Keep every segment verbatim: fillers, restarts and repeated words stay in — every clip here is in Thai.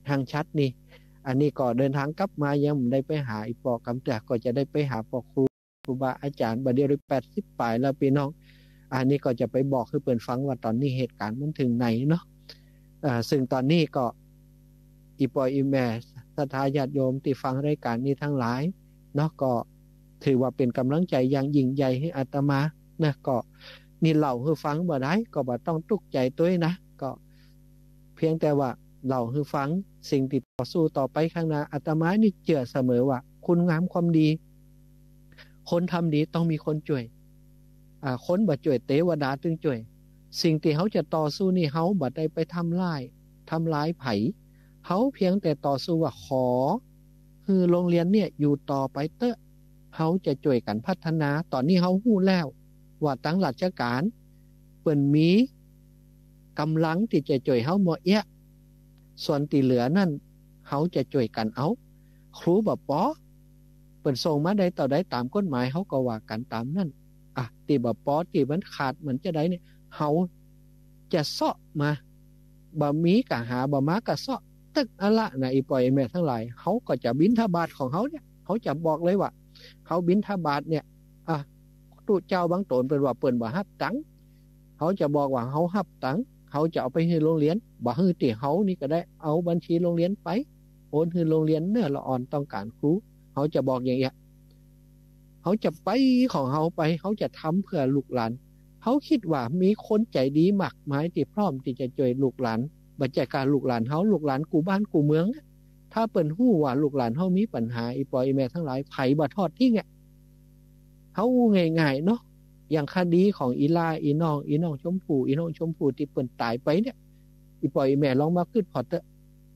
ทางชัดนี่อันนี้ก็เดินทางกลับมายังได้ไปหาอีปอกำแต่ก็จะได้ไปหาพ่อครูครูบาอาจารย์บัดเดียวได้แปดสิบปลายแล้วพี่น้องอันนี้ก็จะไปบอกให้เปิ้นฟังว่าตอนนี้เหตุการณ์มันถึงไหนเนาะอ่าซึ่งตอนนี้ก็อีปออีแม่ศรัทธาญาติโยมที่ฟังรายการนี้ทั้งหลายเนาะก็ถือว่าเป็นกำลังใจอย่างยิ่งใหญ่ให้อาตมานะก็นี่เล่าให้ฟังบ่ได้ก็บ่ต้องตุกใจตัวนะก็เพียงแต่ว่าเล่าให้ฟังสิ่งที่ต่อสู้ต่อไปข้างหน้าอาตมานี่เชื่อเสมอว่าคุณงามความดีคนทำดีต้องมีคนช่วยอ่าคนบ่ช่วยเทวดาถึงช่วยสิ่งที่เขาจะต่อสู้นี่เขาบ่ได้ไปทำลายทำลายไผเขาเพียงแต่ต่อสู้ว่าขอคือโรงเรียนเนี่ยอยู่ต่อไปเตอะเขาจะช่วยกันพัฒนาตอนนี้เขาฮู้แล้วว่าตั้งราชการเปิ้นมีกำลังที่จะช่วยเขาหมดแยะส่วนที่เหลือนั่นเขาจะช่วยกันเอาครูบ่ปอเปิ้นส่งมาได้ต่อได้ตามกฎหมายเขาก็ว่ากันตามนั้นอ่ะที่บ่ปอที่มันขาดเหมือนจะได้เนี่ยเขาจะเซาะมาบ่มีก็หาบ่มาก็เซาะตึกอะละนะอีปล่อยแม่ทั้งหลายเขาก็จะบิณฑบาตของเขาเนี่ยเขาจะบอกเลยว่าเขาบิณฑบาตเนี่ยอ่ะตู้เจ้าบางตนเป็นว่าเปิ้นบ่รับตังค์เขาจะบอกว่าเขารับตังค์เขาจะเอาไปให้โรงเรียนบ่ฮื้อติเขานี่ก็ได้เอาบัญชีโรงเรียนไปโอนให้โรงเรียนเนื้อละอ่อนต้องการครูเขาจะบอกอย่างเงี้ยเขาจะไปของเขาไปเขาจะทำเพื่อลูกหลานเขาคิดว่ามีคนใจดีมากมายที่พร้อมที่จะช่วยลูกหลานบัดจัดการลูกหลานเขาลูกหลานกูบ้านกูเมืองถ้าเปิ้นฮู้ว่าลูกหลานเขามีปัญหาอีปอยอีแม่ทั้งหลายไผบ่ทอดทิ้งอ่ะเขาง่ายๆเนาะอย่างคดีของอีลาอีน้องอีน้องชมพู่อีน้องชมพู่ที่เปิ้นตายไปเนี่ยอีปอยอีแม่ลองมาคิดพอเถอะ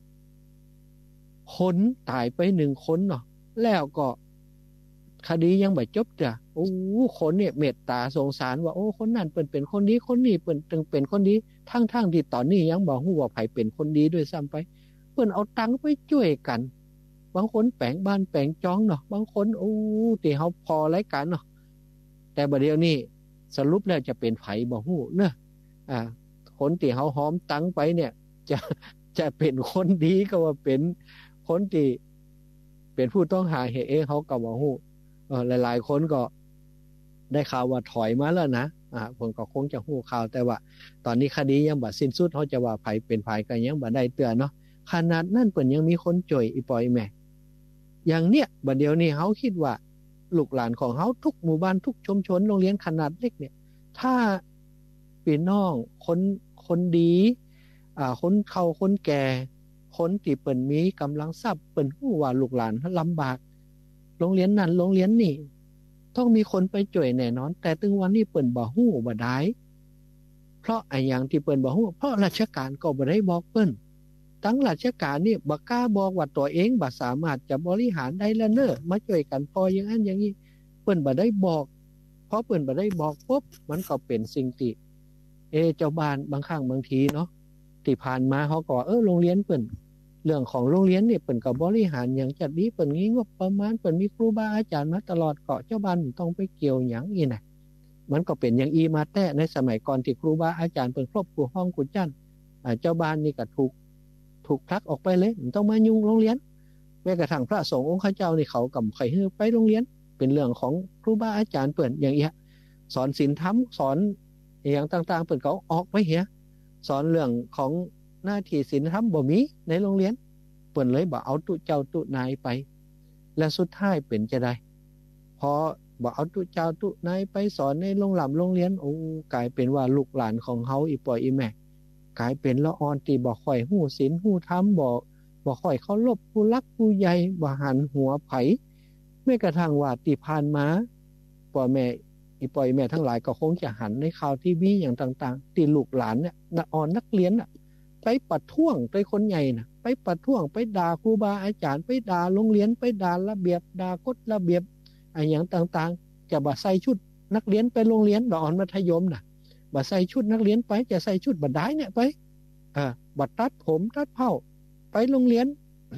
คนตายไปหนึ่งคนเนาะแล้วก็คดียังไม่จบจ้ะโอ้คนเนี่ยเมตตาสงสารว่าโอ้คนนั้นเปิ้นเป็นคนดีคนนี้เปิ้นจึงเป็นคนดีทั้งๆที่ตอนนี้ยังบ่ฮู้ว่าไผเป็นคนดีด้วยซ้ำไปเปิ้นเอาตังค์ไปช่วยกันบางคนแปลงบ้านแปลงจ้องเนาะบางคนโอ้ที่เฮาพอรายการเนาะแต่บัดเดี๋ยวนี้สรุปแล้วจะเป็นไผบ่ฮู้เนาะอ่าคนที่เฮาหอมตังค์ไปเนี่ยจะจะเป็นคนดีก็ว่าเป็นคนที่เป็นผู้ต้องหาเฮ็ดเองเฮาก็บ่ฮู้เออหลายๆคนก็ได้ข่าวว่าถอยมาแล้วนะอ่าผมก็คงจะฮู้ข่าวแต่ว่าตอนนี้คดียังบ่สิ้นสุดเฮาจะว่าไผเป็นไผก็ยังบ่ได้เตือนเนาะขนาดนั้นเปิ้นยังมีคนจ่อยอีปอยแม่อย่างเนี้ยบัดเดี๋ยวนี้เฮาคิดว่าลูกหลานของเฮาทุกหมู่บ้านทุกชุมชนโรงเรียนขนาดเล็กเนี่ยถ้าพี่น้องคนคนดีอ่าคนเฒ่าคนแก่คนที่เปิ้นมีกำลังทรัพย์เปิ้นฮู้ว่าลูกหลานลำบากโรงเรียนนั้นโรงเรียนนี่ต้องมีคนไปช่วยแน่นอนแต่ถึงวันนี้เปิ้นบ่ฮู้บ่ได้เพราะไอ้หยังที่เปิ้นบ่ฮู้เพราะราชการก็บ่ได้บอกเปิ้นตั้งราชการนี่บ่กล้าบอกว่าตัวเองบ่สามารถจะบริหารได้แล้วเน้อมาช่วยกันพออย่างนั้นอย่างนี้เปิ้นบ่ได้บอกเพราะเปิ้นบ่ได้บอกปุ๊บมันก็เป็นสิ่งที่เอเจ้าบ้านบางครั้งบางทีเนาะที่ผ่านมาเขาก็เออโรงเรียนเปิ้นเรื่องของโรงเรียนนี่เปิ้นก็บริหารอย่างจัดดีเปิ้นมีงบประมาณเปิ้นมีครูบาอาจารย์มาตลอดเกาะเจ้าบ้านต้องไปเกี่ยวหยังอีน่ะมันก็เป็นอย่างอีมาแต่ในสมัยก่อนที่ครูบาอาจารย์เปิ้นครอบครัวห้องกุจั่นอ่าเจ้าบ้านนี่ก็ถูกถูกพลักออกไปเลยมันต้องมายุ่งโรงเรียนแม้กระทั่งพระสงฆ์องค์ข้าเจ้านี่เขาก็บ่ค่อยให้ไปโรงเรียนเป็นเรื่องของครูบาอาจารย์เปิ้นอย่างเงี้ยสอนศีลธรรมสอนอย่างต่างๆเปิ้นก็ออกไปเหียสอนเรื่องของหน้าที่ศีลธรรมบ่มีในโรงเรียนเปิ้นเลยบ่เอาตุเจ้าตุนายไปและสุดท้ายเป็นจะได้พอบ่เอาตุเจ้าตุนายไปสอนในโรงหล่ำโรงเรียนโอ้กลายเป็นว่าลูกหลานของเฮาอีป่อยอีแม่กลายเป็นละอ่อนที่บ่ค่อยฮู้ศีลฮู้ธรรมบ่บ่ค่อยเคารพผู้หลักผู้ใหญ่บ่หันหัวไผแม้กระทั่งว่าที่ผ่านมาพ่อแม่อีป่อยแม่ทั้งหลายก็คงจะหันในข่าวทีวีอย่างต่างๆที่ลูกหลานเนี่ยนักอ่อนนักเรียนน่ะไปประท้วงไปคนใหญ่น่ะไปประท้วงไปด่าครูบาอาจารย์ไปด่าโรงเรียนไปด่าระเบียบด่ากฎระเบียบอะไรอย่างต่างๆจะบ่ใส่ชุดนักเรียนไปโรงเรียนดอกอ่อนมัธยมน่ะบ่ใส่ชุดนักเรียนไปจะใส่ชุดบ่ได้เนี่ยไปอ่าบ่ตัดผมตัดเผ้าไปโรงเรียน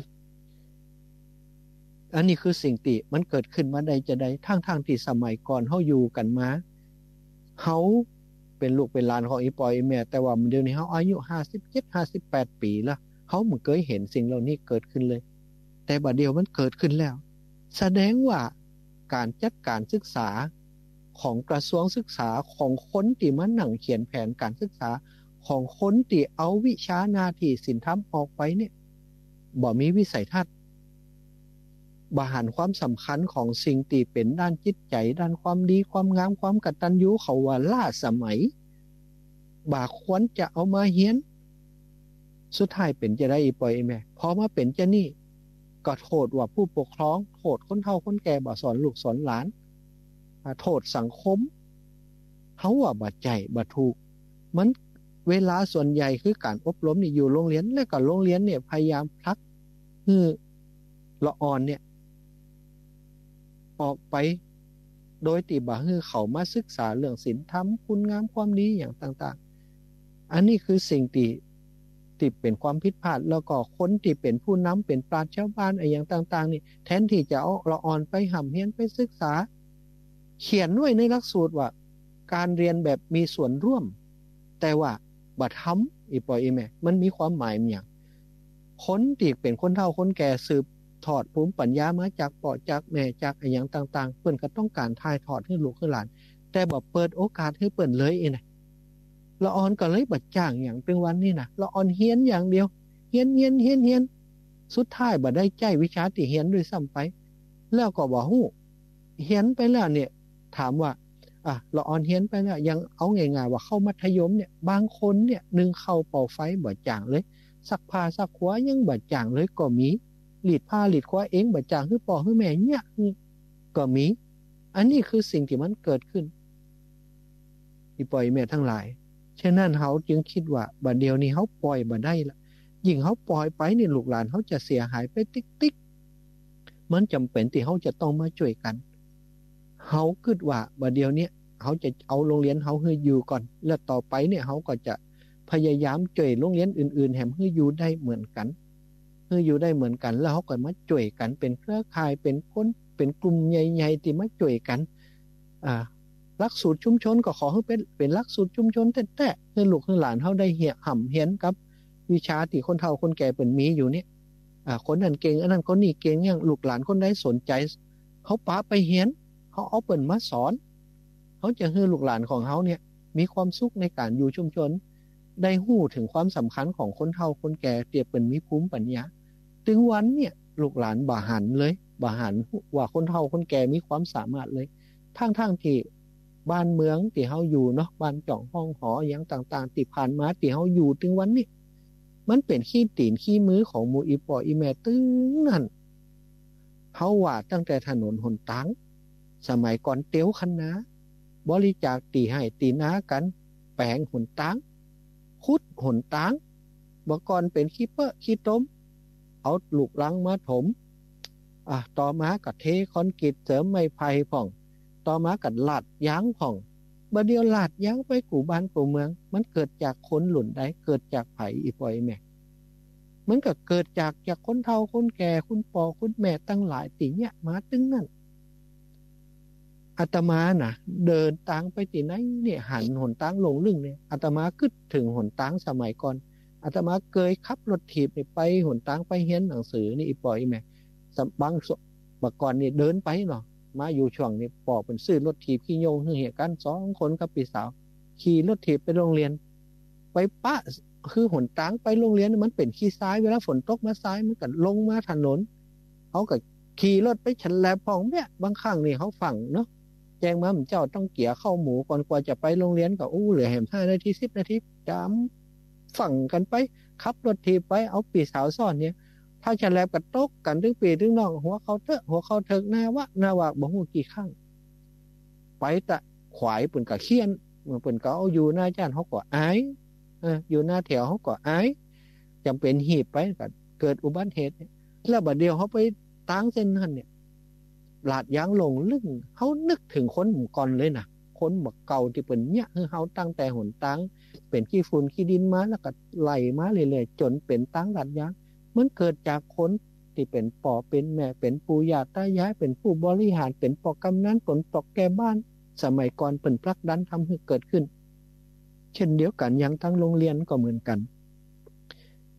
อันนี้คือสิ่งที่มันเกิดขึ้นมาได้จะได้ทั้งๆที่สมัยก่อนเฮาอยู่กันมาเฮาเป็นลูกเป็นหลานของอีปอยอีแม่แต่ว่าเดี๋ยวนี้เฮาอายุห้าสิบเจ็ด ห้าสิบแปดปีแล้วเขาไม่เคยเห็นสิ่งเหล่านี้เกิดขึ้นเลยแต่บัดเดียวมันเกิดขึ้นแล้วแสดงว่าการจัดการศึกษาของกระทรวงศึกษาของคนที่มานั่งเขียนแผนการศึกษาของคนที่เอาวิชาหน้าที่ศีลธรรมออกไปเนี่ยบ่มีวิสัยทัศน์บ่หันความสำคัญของสิ่งที่เป็นด้านจิตใจด้านความดีความงามความกตัญญูเขาว่าล้าสมัยบ่ควรจะเอามาเรียนสุดท้ายเป็นจะได้อีปล่อยแม่พอมาเป็นจะนี่ก็โทษว่าผู้ปกครองโทษคนเฒ่าคนแก่บ่สอนลูกสอนหลานโทษสังคมเฮาว่าบ่ใจบ่ถูกมันเวลาส่วนใหญ่คือการอบรมนี่อยู่โรงเรียนและก็โรงเรียนเนี่ยพยายามผลักให้ละอ่อนเนี่ยออกไปโดยที่บ่ให้เขามาศึกษาเรื่องศีลธรรมคุณงามความดีอย่างต่างๆอันนี้คือสิ่งที่ที่เป็นความผิดพลาดแล้วก็คนที่เป็นผู้นำเป็นปราชญ์ชาวบ้านอะไรอย่างต่างๆนี่แทนที่จะเอาละอ่อนไปห่ำเฮียนไปศึกษาเขียนไว้ในหลักสูตรว่าการเรียนแบบมีส่วนร่วมแต่ว่าบ่ทำอีปอยอีแม่มันมีความหมายอย่างคนที่เป็นคนเฒ่าคนแก่สืบทอดภูมิปัญญามาจากพ่อจากแม่จากอะไรอย่างต่างๆเพิ่นก็ต้องการถ่ายทอดให้ลูกให้หลานแต่บ่เปิดโอกาสให้เพิ่นเลยอีน่ะละอ่อนก็เลยบ่จ้างหยังเป็นวันนี้น่ะละอ่อนเรียนอย่างเดียวเรียนเรียนเรียนเรียนสุดท้ายบ่ได้ใจวิชาที่เรียนด้วยซ้ำไปแล้วก็บ่ฮู้เรียนไปแล้วเนี่ยถามว่าอ่ะละอ่อนเรียนไปแล้วยังเอาง่ายๆว่าเข้ามัธยมเนี่ยบางคนเนี่ยนึ่งข้าวเป่าไฟบ่จ้างเลยซักผ้าซักขวายังบ่จ้างเลยก็มีรีดผ้ารีดขวาเองบ่จ้างคือพ่อคือแม่เนี่ยก็มีอันนี้คือสิ่งที่มันเกิดขึ้นที่ปล่อยแม่ทั้งหลายฉะนั้นเฮาจึงคิดว่าบัดเดี๋ยวนี้เฮาปล่อยบ่ได้ละยิ่งเฮาปล่อยไปนี่ลูกหลานเฮาจะเสียหายไปติ๊กๆมันจำเป็นที่เฮาจะต้องมาช่วยกันเฮาคิดว่าบัดเดี๋ยวนี้เฮาจะเอาโรงเรียนเฮาให้อยู่ก่อนแล้วต่อไปเนี่ยเฮาก็จะพยายามช่วยโรงเรียนอื่นๆแถมให้อยู่ได้เหมือนกันให้อยู่ได้เหมือนกันแล้วเฮาก็มาช่วยกันเป็นเครือข่ายเป็นคนเป็นกลุ่มใหญ่ๆที่มาช่วยกันอ่าหลักสูตรชุมชนก็ขอให้เป็นเป็นหลักสูตรชุมชนแท้ๆให้ลูกให้หลานเฮาได้เหียห่ำเฮียนกับวิชาที่คนเฒ่าคนแก่เพิ่นมีอยู่เนี่ยอ่าคนนั้นเก่งอันนั้นคนนี้เก่งอย่างลูกหลานคนใดสนใจเฮาปาไปเฮียนเฮาเอาเพิ่นมาสอนเฮาจะให้ลูกหลานของเฮาเนี่ยมีความสุขในการอยู่ชุมชนได้ฮู้ถึงความสำคัญของคนเฒ่าคนแก่เตียเปิ้นมีภูมิปัญญาถึงวันเนี่ยลูกหลานบ่หันเลยบ่หันว่าคนเฒ่าคนแก่มีความสามารถเลยทั้งๆที่บ้านเมืองที่เฮาอยู่เนาะบ้านจ่องห้องหออย่างต่างๆที่ผ่านมาที่เฮาอยู่ถึงวันนี้มันเป็นขี้ตีนขี้มือของหมู่อีป่ออีแม่ตึงนั่นเฮาว่าตั้งแต่ถนนหนทางสมัยก่อนเตี๋ยวคันนาบริจาคตีให้ตีนากันแปลงหนทางขุดหนทางบ่ก่อนเป็นขี้เปอะขี้ต้มเอาลูกรังมาถมอ่ะต่อมาก็เทคอนกรีตเสริมไม้ไผ่พ่องต่อมาก็ลาดยางพ่องบ่เดียวลาดยางไปกู่บ้านกู่เมืองมันเกิดจากคนหลุ่นใดเกิดจากไผอีปอยแม่มันก็เกิดจากจากคนเฒ่าคนแก่คุณพ่อคุณแม่ตั้งหลายติเนี่ยมาตึงนั่นอาตมาน่ะเดินทางไปที่ไหนเนี่ยหันหนทางลงลึงเนี่ยอาตมาคิดถึงหนทางสมัยก่อนอาตมาเคยขับรถถีบไปหนทางไปเรียนหนังสือนี่อีปอยแม่บางเมื่อก่อนนี่เดินไปเนาะมาอยู่ช่วงนี้ปอกเป็นซื้อรถถีบขี่โยงเหี่ยกันสองคนกับพี่สาวขี่รถถีบไปโรงเรียนไปปะคือหนทางไปโรงเรียนมันเป็นขี้ทรายเวลาฝนตกมาทรายมันก็ลงมาถนนเขาก็ขี่รถไปฉันแลพองเนี่ยบางครั้งนี่เขาฝังเนาะแจ้งมาเหมือนเจ้าต้องเกี่ยเข้าหมูก่อนกว่าจะไปโรงเรียนก็อู้เหลือแหมห้านาทีสิบนาทีจำฝังกันไปขับรถถีบไปเอาปีสาวซ่อนเนี่ยถ้าฉันแลกระตกกันถึงปีถึงน้องหัวเขาเถอะหัวเขาเถิกหน้าวะหน้าวะบ่ฮู้กี่ครั้งไปตะขวายเปิ่นก็เคียนเปิ่นก็เอาอยู่หน้าจ้านเขาก็อายเอออยู่หน้าแถวเขาก็อายจำเป็นหีบไปก็เกิดอุบัติเหตุแล้วบัดเดียวเขาไปตั้งเส้นนั้นเนี่ยลาดยางลงลึกเขานึกถึงคนหมู่ก่อนเลยนะคนบักเก่าที่เปิ่นเนี่ยคือเขาตั้งแต่หนตั้งเป็นขี้ฝุ่นขี้ดินมาแล้วก็ไหลมาเรื่อยๆจนเป็นตั้งลาดยางมันเกิดจากคนที่เป็นป่อเป็นแม่เป็นปู่ย่าตายายเป็นผู้บริหารเป็นปอกำนันผลปอกแก่บ้านสมัยก่อนเป็นผลักดันทำให้เกิดขึ้นเช่นเดียวกันยังทั้งโรงเรียนก็เหมือนกัน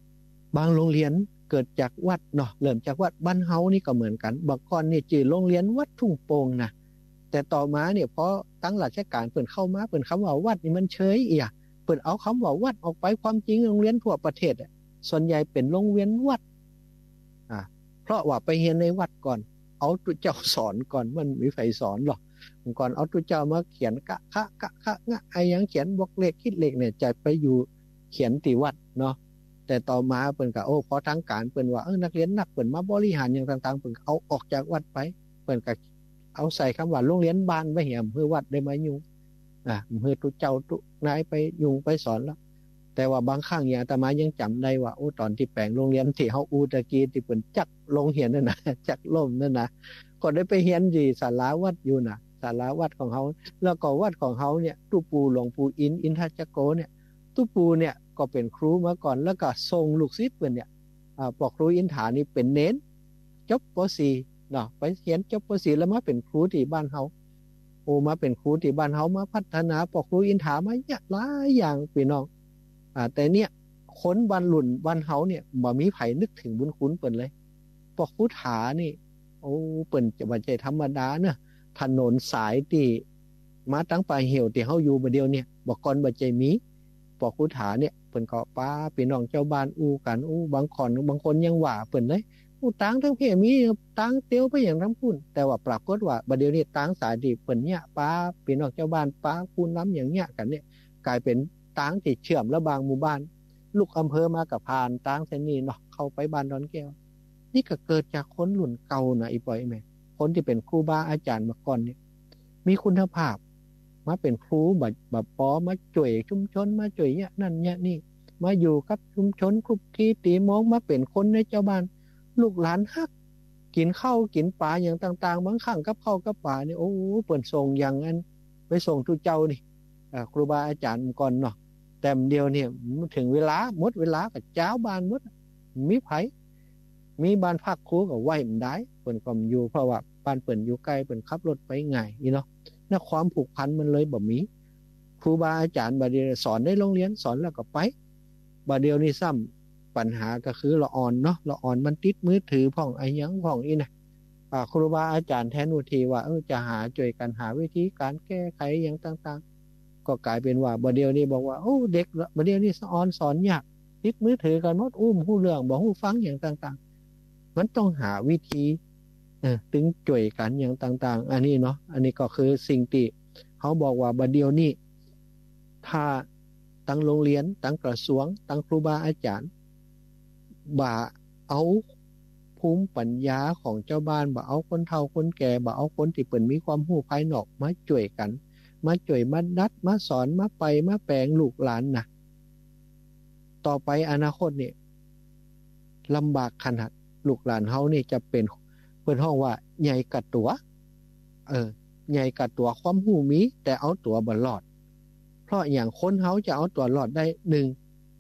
บางโรงเรียนเกิดจากวัดเนาะเริ่มจากวัดบ้านเฮานี่ก็เหมือนกันบางก่อนนี่จื่อโรงเรียนวัดทุ่งโป่งนะแต่ต่อมาเนี่ยพอตั้งราชการเปิ่นเข้ามาเปิ่นคำว่าวัดนี่มันเฉยอีกเปิ่นเอาคำว่าวัดออกไปความจริงโรงเรียนทั่วประเทศส่วนใหญ่เป็นโรงเรียนวัดอ่าเพราะว่าไปเรียนในวัดก่อนเอาตุเจ้าสอนก่อนมันมีไฟสอนหรอกก่อนเอาตุเจ้ามาเขียนกะคะกะคะงะไอยังเขียนบล็อกเลขคิดเลขเนี่ยจะไปอยู่เขียนติวัดเนาะแต่ต่อมาเปิ่นก็โอ้พอทางการเปิ่นว่าเออนักเรียนนักเปิ่นมาบริหารอย่างต่างๆเปิ่นเอาออกจากวัดไปเปิ่นก็เอาใส่คำว่าโรงเรียนบ้านไว้เหี่ยมเพื่อวัดได้มาอยู่อ่ะเพื่อตุเจ้าตุนายไปยุงไปสอนแล้วแต่ว่าบางครั้งเนี่ยอาตมายังจำได้ว่าโอ้ตอนที่แปลงโรงเรียนที่เฮาอูตะกี้ที่เปิ่นจักโรงเรียนนั่นน่ะจักล่มนั่นน่ะก็ได้ไปเรียนที่ศาลาวัดอยู่น่ะศาลาวัดของเฮาแล้วก็วัดของเฮาเนี่ยตู่ปู่หลวงปู่อินอินทจักโกเนี่ยตู่ปู่เนี่ยก็เป็นครูมาก่อนแล้วก็ส่งลูกศิษย์เพิ่นเนี่ยอ่าปอกครูอินถานี่เป็นเน้นจบป .สี่ เนาะไปเรียนจบป .สี่ แล้วมาเป็นครูที่บ้านเฮาโอ้มาเป็นครูที่บ้านเฮามาพัฒนาปอกครูอินถามาเยอะหลายอย่างพี่น้องอ่าแต่เนี่ยคนบ้านรุ่นบ้านเฮาเนี่ยบ่มีไผนึกถึงบุญคุณเพิ่นเลยปอกครูถานี่โอ้เปิ้นจะบ่ใช่ธรรมดาเนาะถนนสายที่มาตั้งปลายเหวที่เฮาอยู่บัดเดียวเนี่ยบ่ก่อนบ่ใจมีปอกครูถาเนี่ยเปิ้นก็ป้าพี่น้องเจ้าบ้านอู้กันอู้บางคนบางคนยังว่าเปิ้นเลยอู้ตังทั้งเพมีตังเตียวไปอย่างทั้งพุ่นแต่ว่าปรากฏว่าบัดเดี๋ยวนี้ตังสายที่เปิ้นเนี่ยป้าพี่น้องเจ้าบ้านป้าคูน้ำอย่างเงี้ยกันเนี่ยกลายเป็นตังที่เชื่อมระบางหมู่บ้านลูกอำเภอมากับผ่านตังเส้นนี้เนาะเข้าไปบ้านดอนแก้วนี่ก็เกิดจากคนรุ่นเก่านะอีปอยแม่คนที่เป็นครูบาอาจารย์มาก่อนเนี่ยมีคุณภาพมาเป็นครูแบบแบบปอมาช่วยชุมชนมาช่วยเนี่ยนั่นเนี่ยนี่มาอยู่กับชุมชนคลุกคลีตีมองมาเป็นคนในเจ้าบ้านลูกหลานฮักกินข้าวกินปลาอย่างต่างๆบางครั้งกับข้าวกับปลาเนี่ยโอ้เปิ่นส่งอย่างนั้นไปส่งทุเจ้านี่ครูบาอาจารย์ก่อนเนาะแต่เดียวเนี่ยถึงเวลาหมดเวลากับเจ้าบ้านหมดมีไผมีบ้านพักครูก็ไหวมันได้เปิ่นก็อยู่เพราะว่าบ้านเปิ่นอยู่ใกล้เปิ่นขับรถไปง่ายนี่เนาะน่ะความผูกพันมันเลยบ่มีครูบาอาจารย์บาดเดียวสอนในโรงเรียนสอนแล้วก็ไปบาดเดียวนี่ซ้ำปัญหาก็คือละอ่อนเนาะละอ่อนมันติดมือถือพ่องไอ้ยังพ่องอีนะอ่าครูบาอาจารย์แทนอุทีว่าเออจะหาช่วยกันหาวิธีการแก้ไขอย่างต่างๆก็กลายเป็นว่าบาดเดียวนี่บอกว่าโอ้เด็กบาดเดียวนี่สอนสอนยากติดมือถือกันหมดอุ้มหู้เรื่องบ่ฮู้ฟังอย่างต่างๆมันต้องหาวิธีเออถึงช่วยกันอย่างต่างๆอันนี้เนาะอันนี้ก็คือสิ่งที่เขาบอกว่าบาดเดียวนี่ถ้าตั้งโรงเรียนตั้งกระทรวงตั้งครูบาอาจารย์บ่าเอาภูมิปัญญาของเจ้าบ้านบ่าเอาคนเฒ่าคนแก่บ่าเอาคนที่เปิ่นมีความรู้ภายนอกมาช่วยกันมาช่วยมาดัดมาสอนมาไปมาแปลงลูกหลานนะต่อไปอนาคตนี่ลำบากขนาดลูกหลานเฮานี่จะเป็นเพิ่นฮ้องว่าใหญ่กัดตัวเออใหญ่กัดตัวความรู้มีแต่เอาตัวบ่รอดเพราะอย่างคนเฮาจะเอาตัวรอดได้หนึ่ง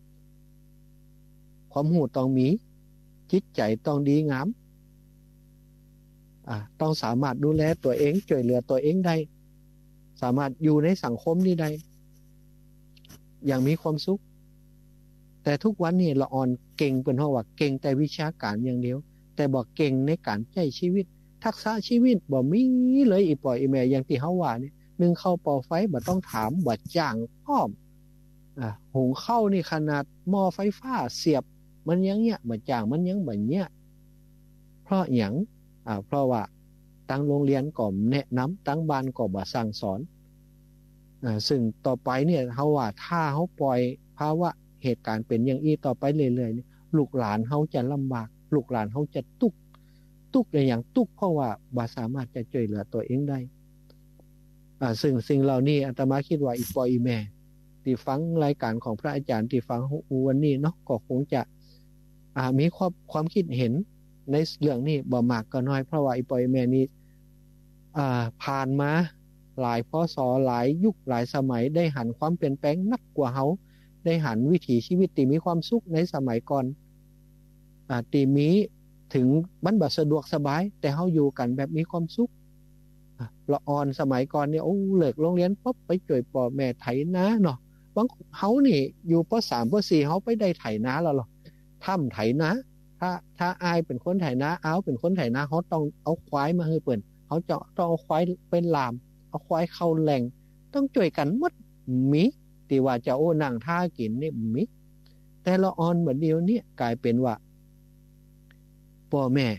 ความรู้ต้องมีจิตใจต้องดีงามอ่าต้องสามารถดูแลตัวเองช่วยเหลือตัวเองได้สามารถอยู่ในสังคมนี้ได้อย่างมีความสุขแต่ทุกวันนี้ละอ่อนเก่งเป็นเพราะว่าเก่งแต่วิชาการอย่างเดียวแต่บ่เก่งในการใช้ชีวิตทักษะชีวิตบ่มีเลยอีปล่อยอีแม่อย่างที่เฮาว่านี่นึงเข้าเป่าไฟบ่ต้องถามบ่จ้างพร้อมอ่าหุงข้าวนี่ขนาดหม้อไฟฟ้าเสียบมันยังเนี้ยบ่จ้างมันยังบ่เนี้ยเพราะหยังอ่าเพราะว่าตั้งโรงเรียนก็แนะนำตั้งบ้านก็บ่สั่งสอนอ่าซึ่งต่อไปเนี่ยเฮาว่าถ้าเฮาปล่อยภาวะเหตุการณ์เป็นอย่างนี้ต่อไปเรื่อยๆนี่ลูกหลานเฮาจะลำบากลูกหลานเฮาจะทุกข์ทุกข์อย่างทุกข์เพราะว่าบ่สามารถจะช่วยเหลือตัวเองได้อ่าซึ่งสิ่งเหล่านี้อาตมาคิดว่าอีปออีแม่ที่ฟังรายการของพระอาจารย์ที่ฟังวันนี้เนาะก็คงจะอ่ามีความความคิดเห็นในเรื่องนี้บ่มากก็น้อยเพราะว่าอีปออีแม่นี้อ่าผ่านมาหลายพศหลายยุคหลายสมัยได้หันความเปลี่ยนแปลงนักกว่าเฮาได้หันวิถีชีวิตที่มีความสุขในสมัยก่อนอ่าที่มีถึงมันบ่สะดวกสบายแต่เฮาอยู่กันแบบมีความสุขละอ่อนสมัยก่อนเนี่ยโอ้เลิกโรงเรียนปุ๊บไปช่วยพ่อแม่ไถนาเนาะบางเฮานี่อยู่ป.สาม ป.สี่ เฮาไปได้ไถนาแล้วหรอทำไถนาถ้าถ้าอายเป็นคนไถนาเอาเป็นคนไถนาเขาต้องเอาควายมาให้เปิ้นเขาจะต้องเอาควายเป็นลามเอาควายเข้าแหล่งต้องช่วยกันหมดมีที่ว่าจะโอ้นั่งท่ากินนี่มีแต่ละออนบัดเดียวนี้กลายเป็นว่าพ่อแม่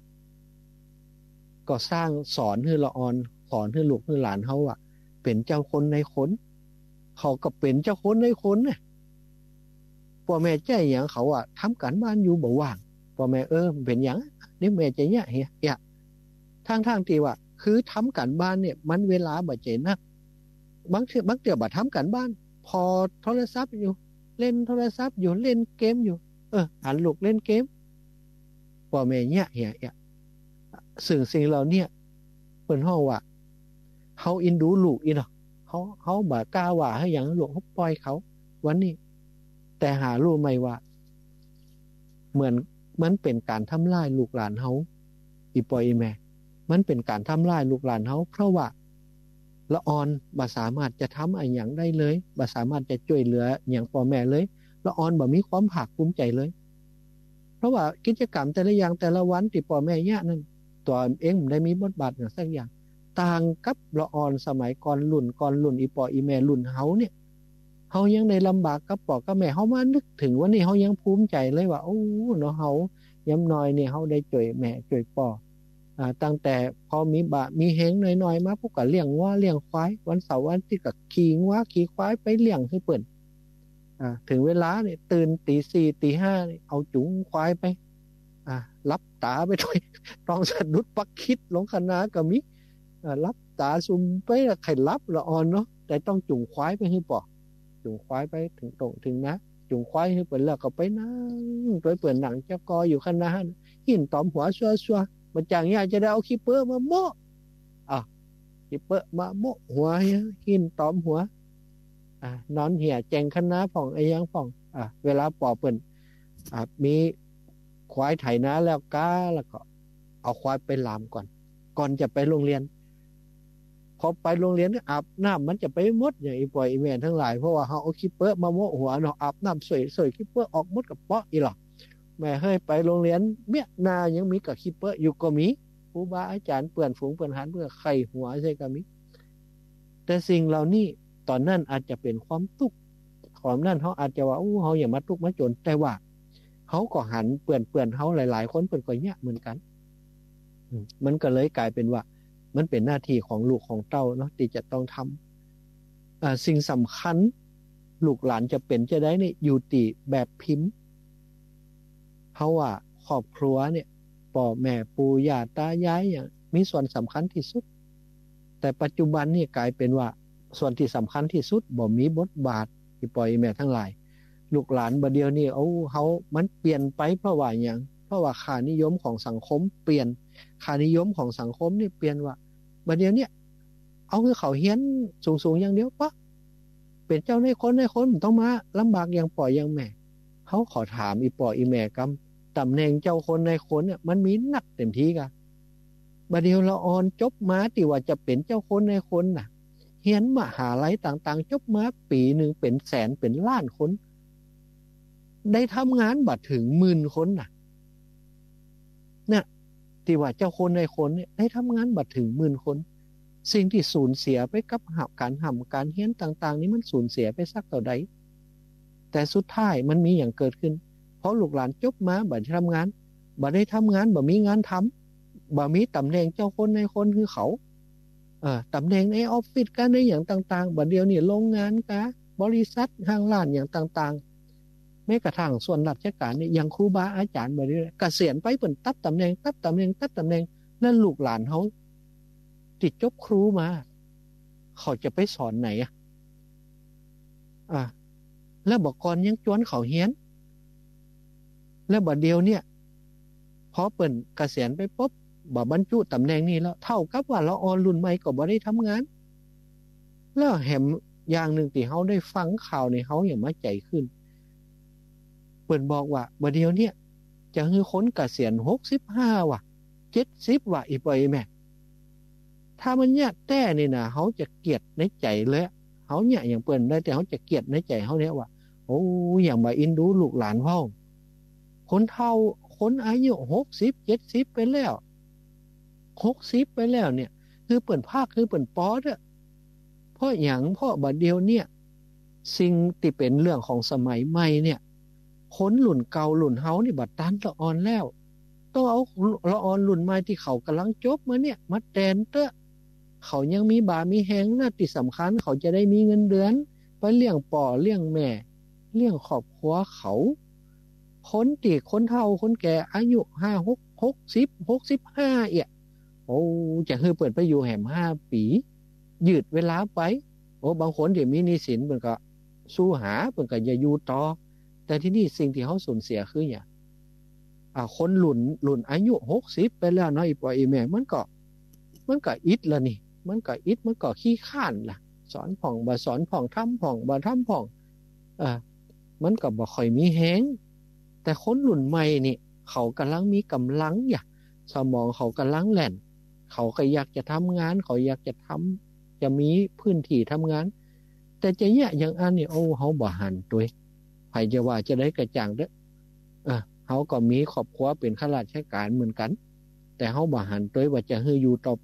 ก็สร้างสอนให้ละออนสอนให้ลูกให้หลานเขาว่าเป็นเจ้าคนในคนเขาก็เป็นเจ้าคนในคนเนี่ยพ่อแม่ใจอย่างเขาอ่ะทำการบ้านอยู่บ่ว่างพ่อแม่เออเป็นอย่างนี่แม่ใจเนี่ยเฮียอย่าทางทางที่ว่าคือทำการบ้านเนี่ยมันเวลาบ่ใจนักบางทีบางเดี๋ยวบ่ทำการบ้านพอโทรศัพท์อยู่เล่นโทรศัพท์อยู่เล่นเกมอยู่เออหันลูกเล่นเกมพ่อแม่เนี่ยเฮียอย่าสิ่งสิ่งเหล่านี้เปิ้นฮ้อว่าเฮาอินดูลูกอีเนาะเขาเขาบ่กล้าว่าให้หยังลูกเขาปล่อยเขาวันนี้แต่หารู้ไหมว่าเหมือนมันเป็นการทำลายลูกหลานเฮาอีปอยอีแม่มันเป็นการทำลายลูกหลานเฮาเพราะว่าละออนบ่สามารถจะทำอะไรหยังได้เลยบ่สามารถจะช่วยเหลือหยังพ่อแม่เลยละออนบ่มีความภาคภูมิใจเลยเพราะว่ากิจกรรมแต่ละอย่างแต่ละวันที่พ่อแม่ยะนั่นตัวเองได้มีบทบาทอย่างสักอย่างต่างกับละออนสมัยก่อนรุ่นก่อนรุ่นอีปออีแม่รุ่นเฮาเนี่ยเฮายังได้ลำบากกับปอกับแม่เฮามานึกถึงวันนี้เฮายังภูมิใจเลยว่าโอ้เนาะเฮายำน้อยนี่เฮาได้ช่วยแม่ช่วยปออ่าตั้งแต่พอมีบะมีเฮงน้อยๆมาพวกก็เลี้ยงวัวเลี้ยงควายวันเสาร์วันอาทิตย์ก็ขี่วัวขี่ควายไปเลี้ยงให้เปิ้นอ่าถึงเวลาเนี่ยตื่นตีสี่ตีห้านี่เอาจุงควายไปอ่ารับตาไปด้วยต้องสะดุดปักคิดลงคณะก็มีรับตาซุมไปไข่รับละอ่อนเนาะแต่ต้องจุงควายไปให้ปอจุงควายไปถึงตรงถึงนะจุงควายให้เปิดแล้วก็ไปนั่งไปเปิดหนังเจ้ากออยู่คณะหินตอมหัวชัวชัวมันจางเนี่ยจะได้เอาขี้เปื้อมาโม่อ่ะขี้เปื้อมาโม่หัวหินตอมหัวอ่านอนเหี่ยแจงคณะผ่องไอ้ยังผ่องอ่ะเวลาปอเปิ่นอ่ะมีควายไถนาแล้วก้าแล้วก็เอาควายไปลามก่อนก่อนจะไปโรงเรียนพอไปโรงเรียนก็อาบน้ำมันจะไปมดอย่างอีปอยอีแม่ทั้งหลายเพราะว่าเขาเอาขี้เปื้อมาโมหัวเนาะอาบน้ำสวยสวยขี้เปื้อออกมดกับเปาะอีหรอกแม่ให้ไปโรงเรียนเมียนายังมีกับขี้เปื้ออยู่ก็มีครูบาอาจารย์เปื่อนฝูงเปื่อนหันเพื่อไข่หัวใช่ก็มีแต่สิ่งเหล่านี้ตอนนั้นอาจจะเป็นความทุกข์ความนั่นเขาอาจจะว่าอู้เขาอย่ามาทุกข์มาจนแต่ว่าเขาก็หันเปื่อนเปื่อนเขาหลายๆคนเปื่อนก็เนี่ยเหมือนกันมันก็เลยกลายเป็นว่ามันเป็นหน้าที่ของลูกของเต้าเนาะที่จะต้องทำอ่าสิ่งสำคัญลูกหลานจะเป็นจะได้เนี่ยอยู่ตีแบบพิมพ์เพราะว่าครอบครัวเนี่ยพ่อแม่ปู่ย่าตายายอย่างมีส่วนสำคัญที่สุดแต่ปัจจุบันนี่กลายเป็นว่าส่วนที่สำคัญที่สุดบ่มีบทบาทที่ปล่อยแม่ทั้งหลายลูกหลานบัดเดียวนี่เอาเขามันเปลี่ยนไปเพราะว่าอย่างเพราะว่าค่านิยมของสังคมเปลี่ยนค่านิยมของสังคมนี่เปลี่ยนว่าบัดเดี๋ยวนี้เอาคือเขาเฮียนสูงๆอย่างเดียวปะเป็นเจ้าในคนในคนต้องมาลำบากอย่างปล่อยอย่างแม่เขาขอถามอีปล่อยอีแม่กำตำแหน่งเจ้าคนในคนเนี่ยมันมีนักเต็มที่กันบัดเดี๋ยวละออนจบมาที่ว่าจะเป็นเจ้าคนในคนน่ะเฮียนมหาลัยต่างๆจบมาปีหนึ่งเป็นแสนเป็นล้านคนได้ทำงานบัดถึงหมื่นคนน่ะเนี่ยที่ว่าเจ้าคนในคนเนี่ยได้ทำงานบัดถึงหมื่นคนสิ่งที่สูญเสียไปกับหับการห่ำการเฮี้ยนต่างๆนี้มันสูญเสียไปสักเท่าใดแต่สุดท้ายมันมีอย่างเกิดขึ้นเพราะลูกหลานจบมาบัดทำงานบัดได้ทำงานบัดมีงานทำบัดมีตำแหน่งเจ้าคนในคนคือเขาเอ่อตำแหน่งในออฟฟิศกันในอย่างต่างๆบัดเดียวนี่โรงงานกะบริษัทห้างร้านอย่างต่างๆแม้กระทั่งส่วนราชการนี่อย่างครูบาอาจารย์บัดนี้เกษียณไปเปิ่นตัดตำแหน่งตัดตำแหน่งตัดตำแหน่งนั่นลูกหลานเขาติดจบครูมาเขาจะไปสอนไหนอ่ะอ่ะแล้วบอกก่อนยังจวนเขาเฮียนแล้วบัดเดียวเนี่ยพอเปิ่นเกษียณไปปุ๊บบ่บรรจุตำแหน่งนี้แล้วเท่ากับว่าเราออนรุ่นใหม่ก็บ่ได้ทำงานแล้วแหมอย่างหนึ่งที่เขาได้ฟังข่าวในเขาอย่างมาใจขึ้นเปิ่นบอกว่าบัดเดียวเนี่ยจะคือคนเกษียณหกสิบห้าว่ะเจ็ดสิบว่ะอีปอยแม่ถ้ามันเนี่ยแต่นี่นะเขาจะเกลียดในใจเลยเขาเนี่ยอย่างเปิ่นได้แต่เขาจะเกลียดในใจเขาเนี่ยว่าโอ้อย่างมาอินดูลูกหลานพ่อคนเฒ่าคนอายุหกสิบ เจ็ดสิบไปแล้วหกสิบไปแล้วเนี่ยคือเปิ่นภาคคือเปิ่นปอดอะเพราะหยังเพราะบัดเดียวเนี่ยสิ่งที่เป็นเรื่องของสมัยใหม่เนี่ยคนรุ่นเก่ารุ่นเฮานี่บัดตันละอ่อนแล้วต้องเอาละอ่อนรุ่นใหม่ที่เขากำลังจบมาเนี่ยมาแทนเตอะเขายังมีบามีแฮงนะที่สำคัญเขาจะได้มีเงินเดือนไปเลี้ยงป่อเลี้ยงแม่เลี้ยงครอบครัวเขาคนที่คนเฒ่าคนแก่อายุห้า หก หกสิบ หกสิบห้าเอี่ยโอ้จะให้เปิดไปอยู่แหมห้าปียืดเวลาไปโอ้บางคนที่มีหนี้สินเพิ่นก็สู้หาเพิ่นก็อย่าอยู่ต่อแต่ที่นี่สิ่งที่เขาสูญเสียคือหยังอ่าคนหลุ่นหลุ่นอายุหกสิบไปแล้วเนาะอีปออีแม่มันก็มันก็อิดละนี่มันก็อิดมันก็ขี้ข้านล่ะสอนผ่องบ่สอนผ่องทำผ่องบ่ทำผ่องเอ่อมันก็บ่ค่อยมีแฮงแต่คนรุ่นใหม่นี่เขากำลังมีกำลังอย่าสมองเขากำลังแล่นเขาก็อยากจะทำงานเขาอยากจะทำจะมีพื้นที่ทำงานแต่จะแย่อย่างอันนี้โอ้เขาบ่หันตัวไผจะว่าจะได้กระจ่างเด้อเออเขาก็มีครอบครัวเป็นข้าราชการเหมือนกันแต่เขาบ่หันตัวว่าจะให้อยู่ต่อไป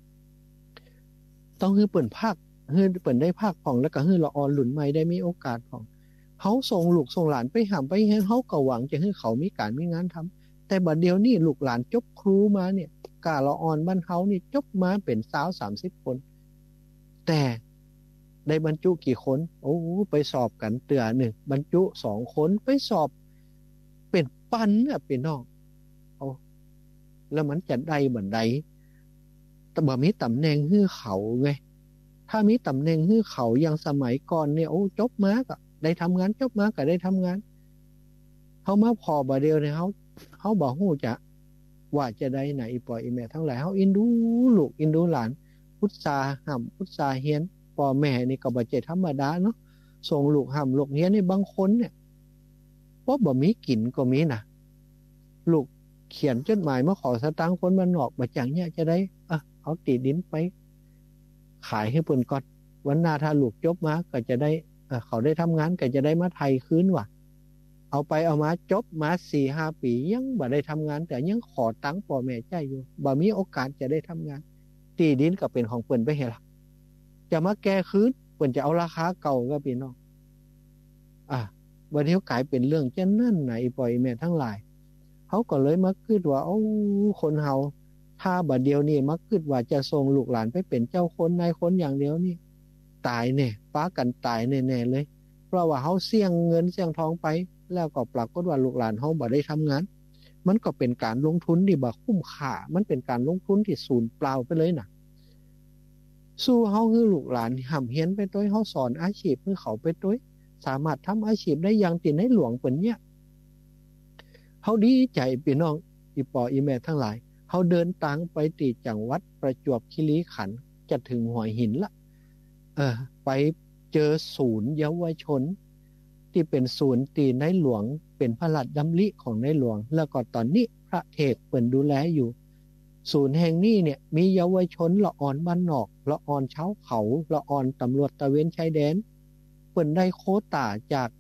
ต้องให้เปิ่นภาคให้เปิ่นได้ภาคผ่องแล้วก็ให้ละออนหลุนใหม่ได้มีโอกาสผ่องเขาส่งลูกส่งหลานไปหามไปให้เขาก็หวังจะให้เขามีการมีงานทำแต่บัดเดียวนี้ลูกหลานจบครูมาเนี่ยกาละออนบ้านเฮานี่จบมาเป็นสาวสามสิบคนแต่ได้บรรจุกี่คนโอ้ไปสอบกันเตือหนึ่งบรรจุสองคนไปสอบเป็นปันน่ะเป็นน้องเอาแล้วมันจะได้บันไดแต่บ่มีตำแหน่งให้เขาไงถ้ามีตำแหน่งให้เขาอย่างสมัยก่อนเนี่ยโอ้จบมาก็ได้ทำงานจบมาก็ได้ทำงานเขามาพอบ่เดียวเนี่ยเขาเขาบอกฮู้จะว่าจะได้ไหนอีปอยอีแม่ทั้งหลายเขาอินดูลูกอินดูหลานพุทธาห่ำพุทธาเฮียนพ่อแม่นี่ก็บ่ใช่ธรรมดาเนาะส่งลูกห่ำลูกเฮียนนี่บางคนเนี่ยบ่บ่มีกินก็มีนะลูกเขียนจดหมายมาขอสตางค์คนบ้านนอกบ่จังเนี่ยจะได้อ่ะเอาตีดินไปขายให้เพิ่นก่อนวันหน้าถ้าลูกจบมาก็จะได้เอ่อเขาได้ทำงานก็จะได้มาไทยคืนว่ะเอาไปเอามาจบมา สี่ห้า ปียังบ่ได้ทำงานแต่ยังขอตังค์พ่อแม่ใจอยู่บ่มีโอกาสจะได้ทำงานตีดินก็เป็นของเพิ่นไปให้ล่ะจะมาแก้คืนเพิ่นจะเอาราคาเก่าก็พี่น้องอ่ะวันนี้กลายเป็นเรื่องเช่นนั้นน่ะอีปอยแม่ทั้งหลายเขาก็เลยมาคิดว่าโอ้คนเฮาถ้าบัดเดียวนี้มาคิดว่าจะส่งลูกหลานไปเป็นเจ้าคนนายคนอย่างเดียวนี่ตายแน่ป้ากันตายแน่ๆเลยเพราะว่าเฮาเสี่ยงเงินเสี่ยงทองไปแล้วก็ปรากฏว่าลูกหลานเฮาบ่ได้ทำงานมันก็เป็นการลงทุนที่บ่คุ้มค่ามันเป็นการลงทุนที่สูญเปล่าไปเลยน่ะสู้เฮาคือลูกหลานห่ำเฮียนไปต้วยเฮาสอนอาชีพให้เขาไปต้วยสามารถทำอาชีพได้อย่างที่ในหลวงเปิ้นเนี่ยเฮาดีใจพี่น้องอีปออีแม่ทั้งหลายเฮาเดินทางไปที่จังหวัดประจวบคีรีขันธ์จะถึงหัวหินละเออไปเจอศูนย์เยาวชนที่เป็นศูนย์ที่ในหลวงเป็นพระราชดำริของในหลวงแล้วก็ตอนนี้พระเทพเปิ้นดูแลอยู่ศูนย์แห่งนี้เนี่ยมีเยาวชนละอ่อนบ้านนอกละอ่อนชาวเขาละอ่อนตำรวจตระเวนชายแดนเปิ้นได้โควตาจาก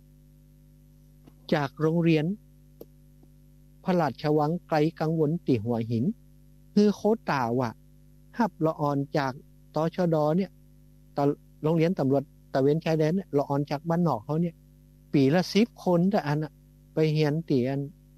จากโรงเรียนพระราชวังไกลกังวลติหัวหินคือโควตาว่ารับละอ่อนจากตชดเนี่ยตโรงเรียนตำรวจตระเวนชายแดนเนี่ยละอ่อนจากบ้านนอกเขาเนี่ยปีละสิบคนแต่อันน่ะไปเรียนที่อัน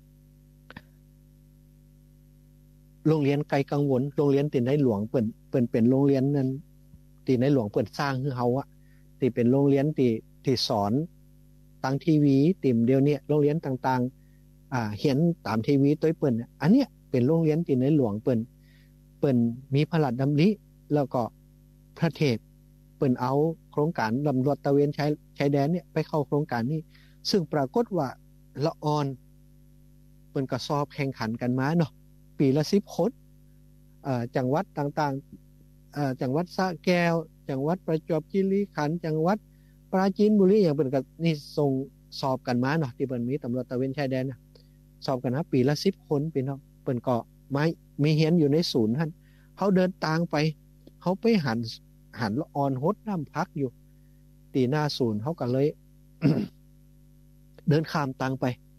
โรงเรียนไกลกังวลโรงเรียนที่ในหลวงเปิ้นเปิ้นเป็นโรงเรียนนั้นที่ในหลวงเปิ้นสร้างให้เฮาอะที่เป็นโรงเรียนที่ที่สอนทางทีวีติ่มเดียวเนี่ยโรงเรียนต่างๆอ่าเห็นตามทีวีตัวเปิ้นอันเนี้ยเป็นโรงเรียนที่ในหลวงเปิ้นเปิ้นมีพระราชดำริแล้วก็พระเทพเปิ้นเอาโครงการตำรวจตระเวนชายชายแดนเนี่ยไปเข้าโครงการนี้ซึ่งปรากฏว่าละออนเปิ้นก็สอบแข่งขันกันมาเนาะปีละสิบคนเอ่อจังหวัดต่างๆเอ่อจังหวัดสระแก้วจังหวัดประจวบคีรีขันธ์จังหวัดปราจีนบุรีอย่างเปิ้นก็นี่ส่งสอบกันมาเนาะที่เปิ้นมีตำรวจตระเวนชายแดนน่ะสอบกันนะปีละสิบคนพี่น้องเปิ้นก็มามีเรียนอยู่ในศูนย์หั่นเฮาเดินทางไปเฮาไปหันหันละออนฮดน้ำพักอยู่ตีหน้าศูนย์เฮาก็เลย เดินข้ามทางไป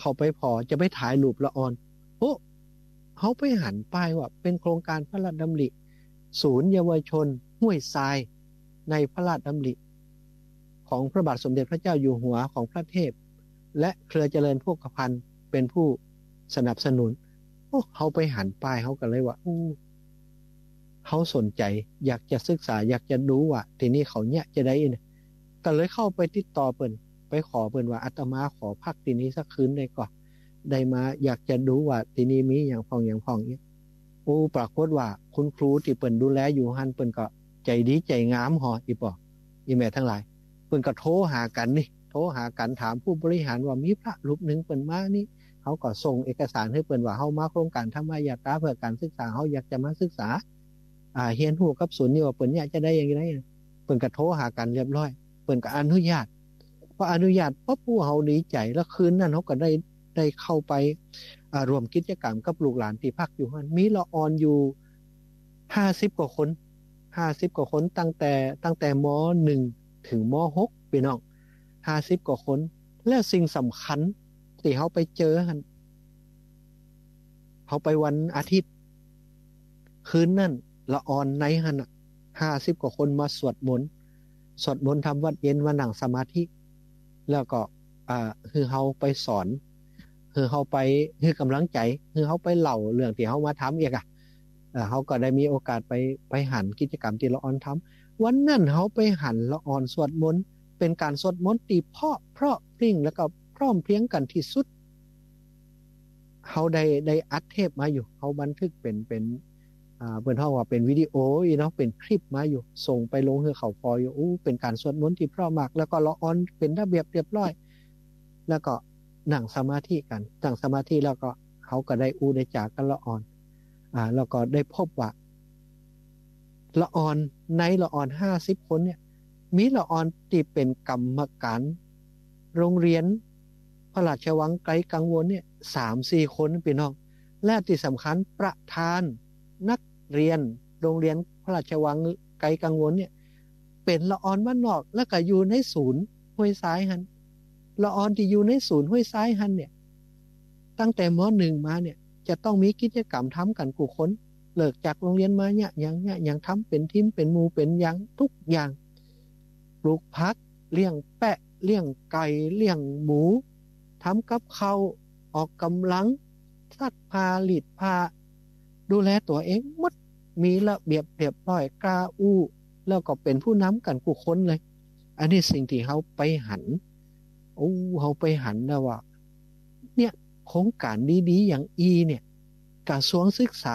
เข้าไปพอจะไปถ่ายรูปละออนโอ้เขาไปหันป้ายว่าเป็นโครงการพระราชดำริศูนย์เยาวชนห้วยทรายในพระราชดำริของพระบาทสมเด็จพระเจ้าอยู่หัวของพระเทพและเครือเจริญโภคภัณฑ์เป็นผู้สนับสนุนโอ้เขาไปหันป้ายเขากันเลยว่าโอ้เขาสนใจอยากจะศึกษาอยากจะดูว่าทีนี้เขาเนี่ยจะได้เนี่ยก็เลยเข้าไปติดต่อเปิ้นไปขอเปิ้นว่าอาตมาขอพักทีนี้สักคืนได้ก่อนได้มาอยากจะดูว่าทีนี้มีอย่างพองอย่างพองเนี่ยโอ้ปรากฏว่าคุณครูที่เปิ้นดูแลอยู่หันเปิ้นก็ใจดีใจงามหออีปออีแม่ทั้งหลายเปิ้นก็โทรหากันนี่โทรหากันถามผู้บริหารว่ามีพระรูปหนึ่งเปิ้นมานี่เขาก็ส่งเอกสารให้เปิ้นว่าเฮามาโครงการธรรมยาตราเพื่อการศึกษาเฮาอยากจะมาศึกษาอ่าเรียนรู้กับศูนย์นี่ว่าเปิ้นอยากจะได้อย่างไรเปิ้นก็โทรหากันเรียบร้อยเปิ้นก็อนุญาตพออนุญาตปั๊บผู้เฮาดีใจแล้วคืนนั้นเฮาก็ได้ได้เข้าไปอ่ารวมกิจกรรมกับลูกหลานที่พักอยู่หั่นมีละออนอยู่ห้าสิบกว่าคนห้าสิบกว่าคนตั้งแต่ตั้งแต่ม.หนึ่ง ถึงม.หกพี่น้องห้าสิบกว่าคนและสิ่งสำคัญที่เฮาไปเจอหั่นเฮาไปวันอาทิตย์คืนนั้นละออนในหั่นน่ะห้าสิบกว่าคนมาสวดมนต์สวดมนต์ทำวัดเย็นมานั่งสมาธิแล้วก็อ่าคือเฮาไปสอนคือเฮาไปคือกำลังใจคือเฮาไปเล่าเรื่องที่เฮามาทำอีกอ่ะเอ่อเฮาก็ได้มีโอกาสไปไปหันกิจกรรมที่ละออนทำวันนั้นเฮาไปหันละออนสวดมนต์เป็นการสวดมนต์ที่เพราะเพราะพริ้งแล้วก็พร้อมเพรียงกันที่สุดเฮาได้ได้อัดเทปมาอยู่เฮาบันทึกเป็นเป็นอ่าเพิ่นเฮาว่าเป็นวิดีโออีเนาะเป็นคลิปมาอยู่ส่งไปลงให้เขาพออยู่อู้เป็นการสวดมนต์ที่เพราะมากแล้วก็ละออนเป็นระเบียบเรียบร้อยแล้วก็นั่งสมาธิกันนั่งสมาธิแล้วก็เขาก็ได้อู้ได้จากกันละออนอ่าแล้วก็ได้พบว่าละออนในละออนห้าสิบคนเนี่ยมีละออนที่เป็นกรรมการโรงเรียนพระราชวังไกลกังวลเนี่ย สามสี่ คนพี่น้องและที่สำคัญประธานนักเรียนโรงเรียนพระราชวังไกลกังวลเนี่ยเป็นละออนบ้านนอกแล้วก็อยู่ในศูนย์ห้วยทรายหันละออนที่อยู่ในศูนย์ห้วยทรายหันเนี่ยตั้งแต่ม.หนึ่ง มาเนี่ยจะต้องมีกิจกรรมทำกันกูคนเลิกจากโรงเรียนมาเนี่ยอย่างเนี่ยอย่างทำเป็นทีมเป็นหมู่เป็นอย่างทุกอย่างปลูกผักเลี้ยงแปะเลี้ยงไก่เลี้ยงหมูทำกับข้าวออกกำลังซักผ้าหลีดผ้าดูแลตัวเองหมดมีระเบียบเรียบร้อยกล้าอู้แล้วก็เป็นผู้นำกันกูคนเลยอันนี้สิ่งที่เขาไปหันโอ้เขาไปหันแล้วว่าเนี่ยโครงการดีๆอย่างอีเนี่ยกระทรวงศึกษา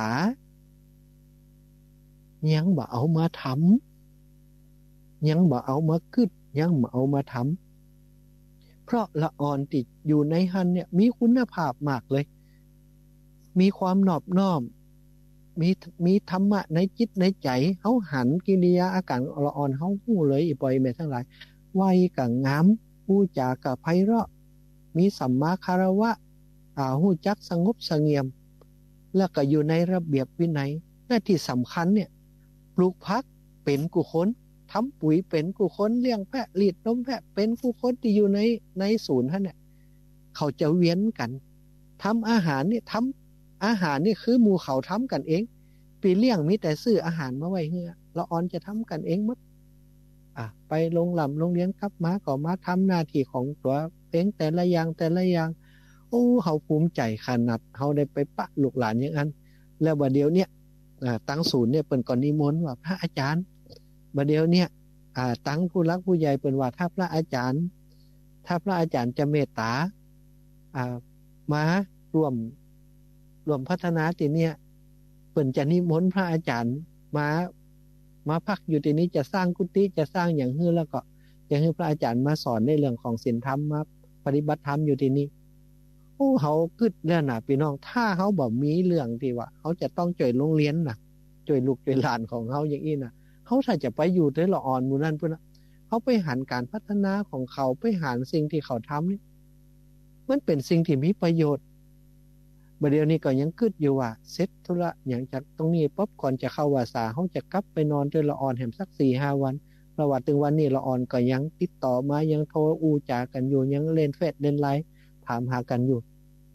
ยังบ่เอามาทำยังบ่เอามากึดยังบ่เอามาทำเพราะละออนติดอยู่ในหันเนี่ยมีคุณภาพมากเลยมีความนอบน้อมมีมีธรรมะในจิตในใจเฮาหันกิริยาอาการละออนเฮาฮู้เลยอีปล่อยแม่ทั้งหลายไว้ก็งามพูดจาก็ไพเราะมีสัมมาคารวะอ่าฮู้จักสงบเสงี่ยมแล้วก็อยู่ในระเบียบวินัยและที่สำคัญเนี่ยปลูกผักเป็นกุคนทำปุ๋ยเป็นกุคนเลี้ยงแพะรีดนมแพะเป็นกุคนที่อยู่ในในศูนย์ท่านเนี่ยเขาจะเวียนกันทำอาหารนี่ทำอาหารนี่คือหมู่เขาทำกันเองปีเลี้ยงมีแต่ซื้ออาหารมาไว้เฮือละออนจะทำกันเองหมดอ่ะไปโรงหล่ำโรงเรียนกลับมาก็มาทำหน้าที่ของตัวเองแต่ละอย่างแต่ละอย่างโอ้เขาภูมิใจขนาดเขาได้ไปปะลูกหลานอย่างนั้นแล้วบัดเดี๋ยวเนี่ยตั้งศูนย์เนี่ยเปิ้นก็นิมนต์ว่าพระอาจารย์บัดเดี๋ยวเนี่ยตั้งผู้รักผู้ใหญ่เปิ้นว่าถ้าพระอาจารย์ถ้าพระอาจารย์จะเมตตาอ่ามาร่วมร่วมพัฒนาที่เนี่ยเปิ้นจะนิมนต์พระอาจารย์มามาพักอยู่ที่นี้จะสร้างกุฏิจะสร้างอย่างฮื้อแล้วก็จะให้พระอาจารย์มาสอนในเรื่องของศีลธรรมมาปฏิบัติธรรมอยู่ที่นี่โอ้เขากึดแล้วนะพี่น้องถ้าเขาบ่มีเรื่องที่ว่าเขาจะต้องช่วยโรงเรียนน่ะช่วยลูกช่วยหลานของเขาอย่างนี้น่ะเขาถ้าจะไปอยู่ในละออนหมู่นั้นพุ่นน่ะเขาไปหันการพัฒนาของเขาไปหันสิ่งที่เขาทำนี่มันเป็นสิ่งที่มีประโยชน์บัดเดี๋ยวนี้ก็ยังกึดอยู่ว่าเสร็จธุระอย่างจากตรงนี้ปั๊บก่อนจะเข้าวาสาเขาจะกลับไปนอนด้วยละออนแหมสัก สี่ห้า วันประวัติถึงวันนี้ละออนก็ยังติดต่อมายังโทรอูจากันอยู่ยังเล่นเฟซเล่นไลน์ถามหากันอยู่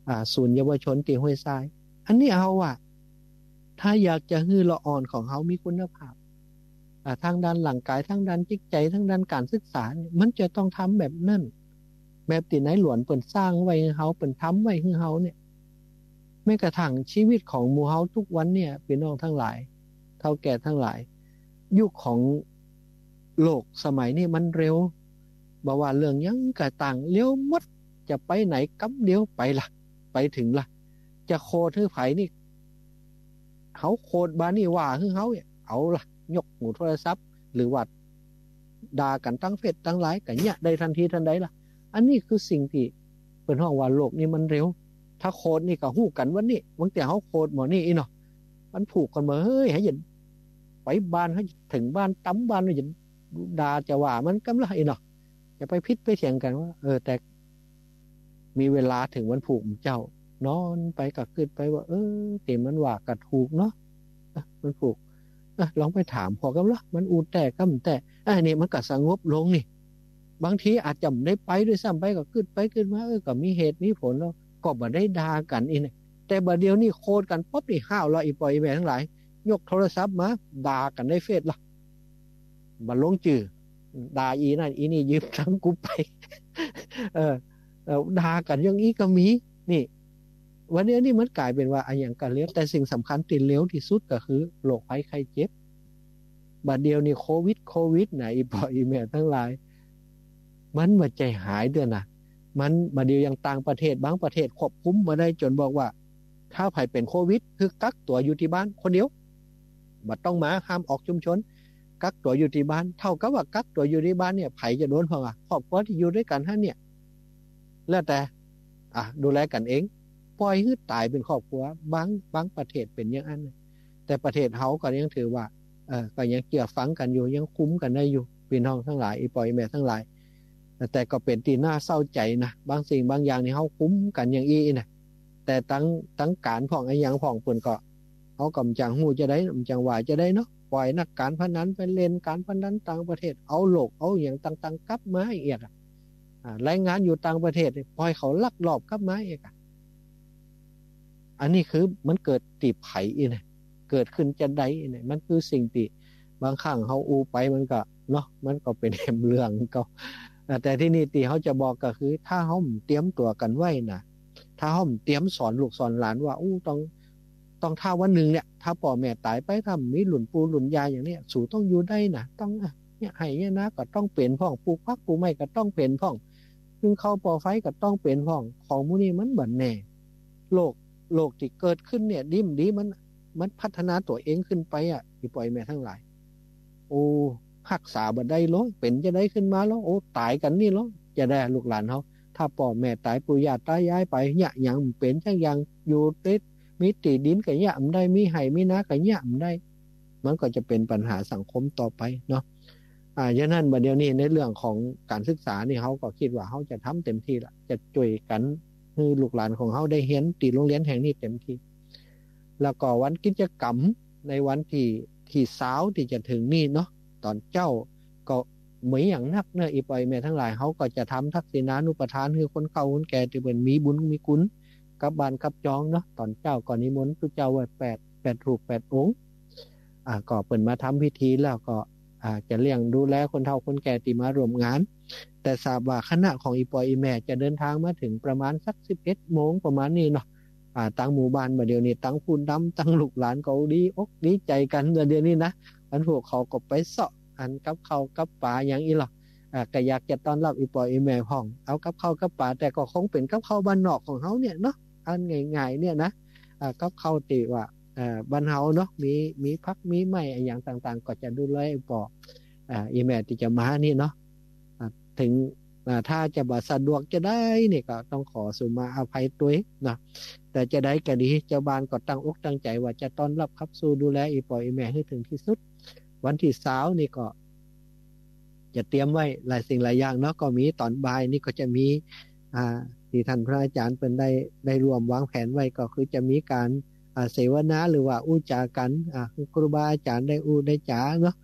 อ่าศูนย์เยาวชนตีห้วยทรายอันนี้เอาอ่ะถ้าอยากจะให้ละอ่อนของเขามีคุณภาพอ่าทางด้านหลังกายทางด้านจิตใจทางด้านการศึกษาเนี่ยมันจะต้องทำแบบนั้นแบบที่ไหนหลวนเปิ่นสร้างไว้ให้เขาเปิ่นทำไว้ให้เขาเนี่ยแม้กระทั่งชีวิตของหมู่เฮาทุกวันเนี่ยพี่น้องทั้งหลายเฒ่าแก่ทั้งหลายยุคของโลกสมัยนี้มันเร็วบ่ว่าเรื่องยังกะต่างเร็วหมดจะไปไหนกำเดียวไปละไปถึงละจะโคดฮื้อไผนี่เขาโคดบานี่ว่าฮื้อเฮาเนี่ยเอาละยกหูโทรศัพท์หรือว่าด่ากันตั้งเฟซตั้งไลน์กันเนี่ยได้ทันทีทันใดล่ะอันนี้คือสิ่งที่เป็นห้องว่าโลกนี้มันเร็วถ้าโคดนี่ก็ฮู้กันวันนี้บางแต่เฮาโคดหมอนี่อีเนาะมันผูกกันมาเฮ้ยให้ยินไปบ้านให้ถึงบ้านตำบ้านให้ยินด่าจะว่ามันกำลังอีเนาะจะไปพิษไปเถียงกันว่าเออแต่มีเวลาถึงวันผูกเจ้านอนไปก็ขึ้นไปว่าเออติมันว่าก็ถูกเนาะมันผูกลองไปถามพอกันละมันอูแต่ก็มแต่ไอ้นี่มันก็สงบลงนี่บางทีอาจจะไม่ได้ไปด้วยซ้ำไปก็ขึ้นไปขึ้นมาเออก็มีเหตุมีผลแล้วก็บ่ได้ด่ากันอีนี่แต่บัดเดียวนี่โคดกันป๊บนี่ห้าวแล้วอีปล่อยแม่ทั้งหลายยกโทรศัพท์มาด่ากันในเฟซละบัดลงจื่อด่าอีนั่นอีนี่ยืมทั้งกูไปเออด่ากันอย่างนี้ก็มีนี่วันนี้นี่มันกลายเป็นว่าอันอย่างกันเลี้ยวแต่สิ่งสำคัญติดเลี้ยวที่สุดก็คือโรคภัยไข้เจ็บบัดเดียวนี่โควิดโควิดไหนอีปล่อยแม่ทั้งหลายมันมาใจหายเดือนน่ะมันบัดเดียวยังต่างประเทศบางประเทศควบคุมมาได้จนบอกว่าถ้าใครเป็นโควิดคือกักตัวอยู่ที่บ้านคนเดียวบัดต้องมาห้ามออกชุมชนกักตัวอยู่ที่บ้านเท่ากับว่ากักตัวอยู่ที่บ้านเนี่ยไผจะโดนเพราะว่าครอบครัวที่อยู่ด้วยกันท่านเนี่ยแล้วแต่อ่ะดูแลกันเองปล่อยให้ตายเป็นครอบครัวบางบางประเทศเป็นอย่างนั้นแต่ประเทศเฮาก็ยังถือว่าเออก็ยังเกี่ยวฟังกันอยู่ยังคุ้มกันได้อยู่พี่น้องทั้งหลายอีปล่อยแม่ทั้งหลายแต่ก็เป็นที่น่าเศร้าใจนะบางสิ่งบางอย่างนี่เฮาคุ้มกันอย่างอีนะแต่ตั้งตั้งการของไอ้อย่างของเพิ่นก็เฮากำจังฮู้จะได้มันจังว่าจะได้เนาะปล่อยนักการพนันไปเล่นการพนันต่างประเทศเอาโลกเอาอย่างต่างๆกลับมาอีกอ่ะอ่ารายงานอยู่ต่างประเทศปล่อยเขาลักลอบกลับมาอีกอ่ะอันนี้คือมันเกิดตีไผอีนะเกิดขึ้นจะได้เนี่ยมันคือสิ่งที่บางครั้งเฮาอูไปมันก็เนาะมันก็เป็นแหมเรื่องก็แต่ที่นี่ที่เขาจะบอกก็คือถ้าเฮาเตรียมตัวกันไว้นะถ้าเฮาเตรียมสอนลูกสอนหลานว่าอู้ต้องต้องถ้าวันหนึ่งเนี่ยถ้าพ่อแม่ตายไปทำมีหลุนปูหลุนยาอย่างนี้สู่ต้องอยู่ได้นะต้องเนี่ยให้เนี่ยนะก็ต้องเป็นพ่องปลูกพักปลูกไม้ก็ต้องเป็นพ่องซึ่งเข้าปอไฟก็ต้องเป็นพ่องของมูนี่มันบั่นแน่โลกโลกที่เกิดขึ้นเนี่ยดิ้มดีมันมันพัฒนาตัวเองขึ้นไปอ่ะที่ปล่อยแม่ทั้งหลายโอ้รักษาบ่ได้หรอเป็นจะได้ขึ้นมาแล้วโอ้ตายกันนี่หรอจะได้ลูกหลานเขาถ้าพ่อแม่ตายปู่ย่าตายายไปเนี่ยยังเป็นจังยังอยู่ติดมีตีดินก็เนี่ยมได้มีไห่มีนาก็เนี่ยมได้มันก็จะเป็นปัญหาสังคมต่อไปเนาะอ่าฉะนั้นบัดเดี๋ยวนี้ในเรื่องของการศึกษานี่เขาก็คิดว่าเขาจะทำเต็มที่ละจะช่วยกันให้ลูกหลานของเขาได้เรียนตีโรงเรียนแห่งนี้เต็มที่แล้วก็วันกิจกรรมในวันที่ที่เช้าที่จะถึงนี่เนาะตอนเจ้าก็เหมือนอย่างนักเนอะอีปอยแม่ทั้งหลายเขาก็จะทำทักษิณานุปทานคือคนเก่าคนแก่ที่เป็นมีบุญมีคุณกับบ้านกับจองเนาะตอนเจ้าก่อนนิมนต์พระเจ้าไว้แปดแปดรูปแปดองค์อ่าก็เปิดมาทำพิธีแล้วก็อ่าจะเลี้ยงดูแลคนเฒ่าคนแก่ที่มาร่วมงานแต่ทราบว่าคณะของอีปอยอีแม่จะเดินทางมาถึงประมาณสักสิบเอ็ดโมงประมาณนี้เนาะอ่าตั้งหมู่บ้านมาเดี๋ยวนี้ตั้งพูนดำตั้งลูกหลานก็ดีอกดีใจกันเดี๋ยวนี้นะอันพวกเขาก็ไปเสาะอันกับเขากับป่าอย่างอีหรออ่าก็อยากจะต้อนรับอีปอยอีแม่ห้องเอากับเขากับป่าแต่ก็คงเป็นกับเขาบ้านนอกของเขาเนี่ยเนาะอันง่ายๆเนี่ยนะอ่ากับเขาติว่าอ่าบ้านเฮาเนาะมีมีพักมีไม้อย่างต่างๆก็จะดูแลอีปออ่าอีแม่ที่จะมานี่เนาะอ่าถึงอ่าถ้าจะบ่สะดวกจะได้นี่ก็ต้องขอสุมาอภัยตัวเองนะแต่จะได้ก็ดีเจ้าบ้านก็ตั้งอกตั้งใจว่าจะต้อนรับครับสู่ดูแลอีปออีแม่ให้ถึงที่สุดวันที่เช้านี่ก็จะเตรียมไว้หลายสิ่งหลายอย่างเนาะก็มีตอนบ่ายนี่ก็จะมีอ่าที่ท่านพระอาจารย์เป็นได้ได้รวมวางแผนไว้ก็คือจะมีการอ่าเสวนาหรือว่าอู้จากันอ่าครูบาอาจารย์ได้อู้ได้จ๋าเนาะ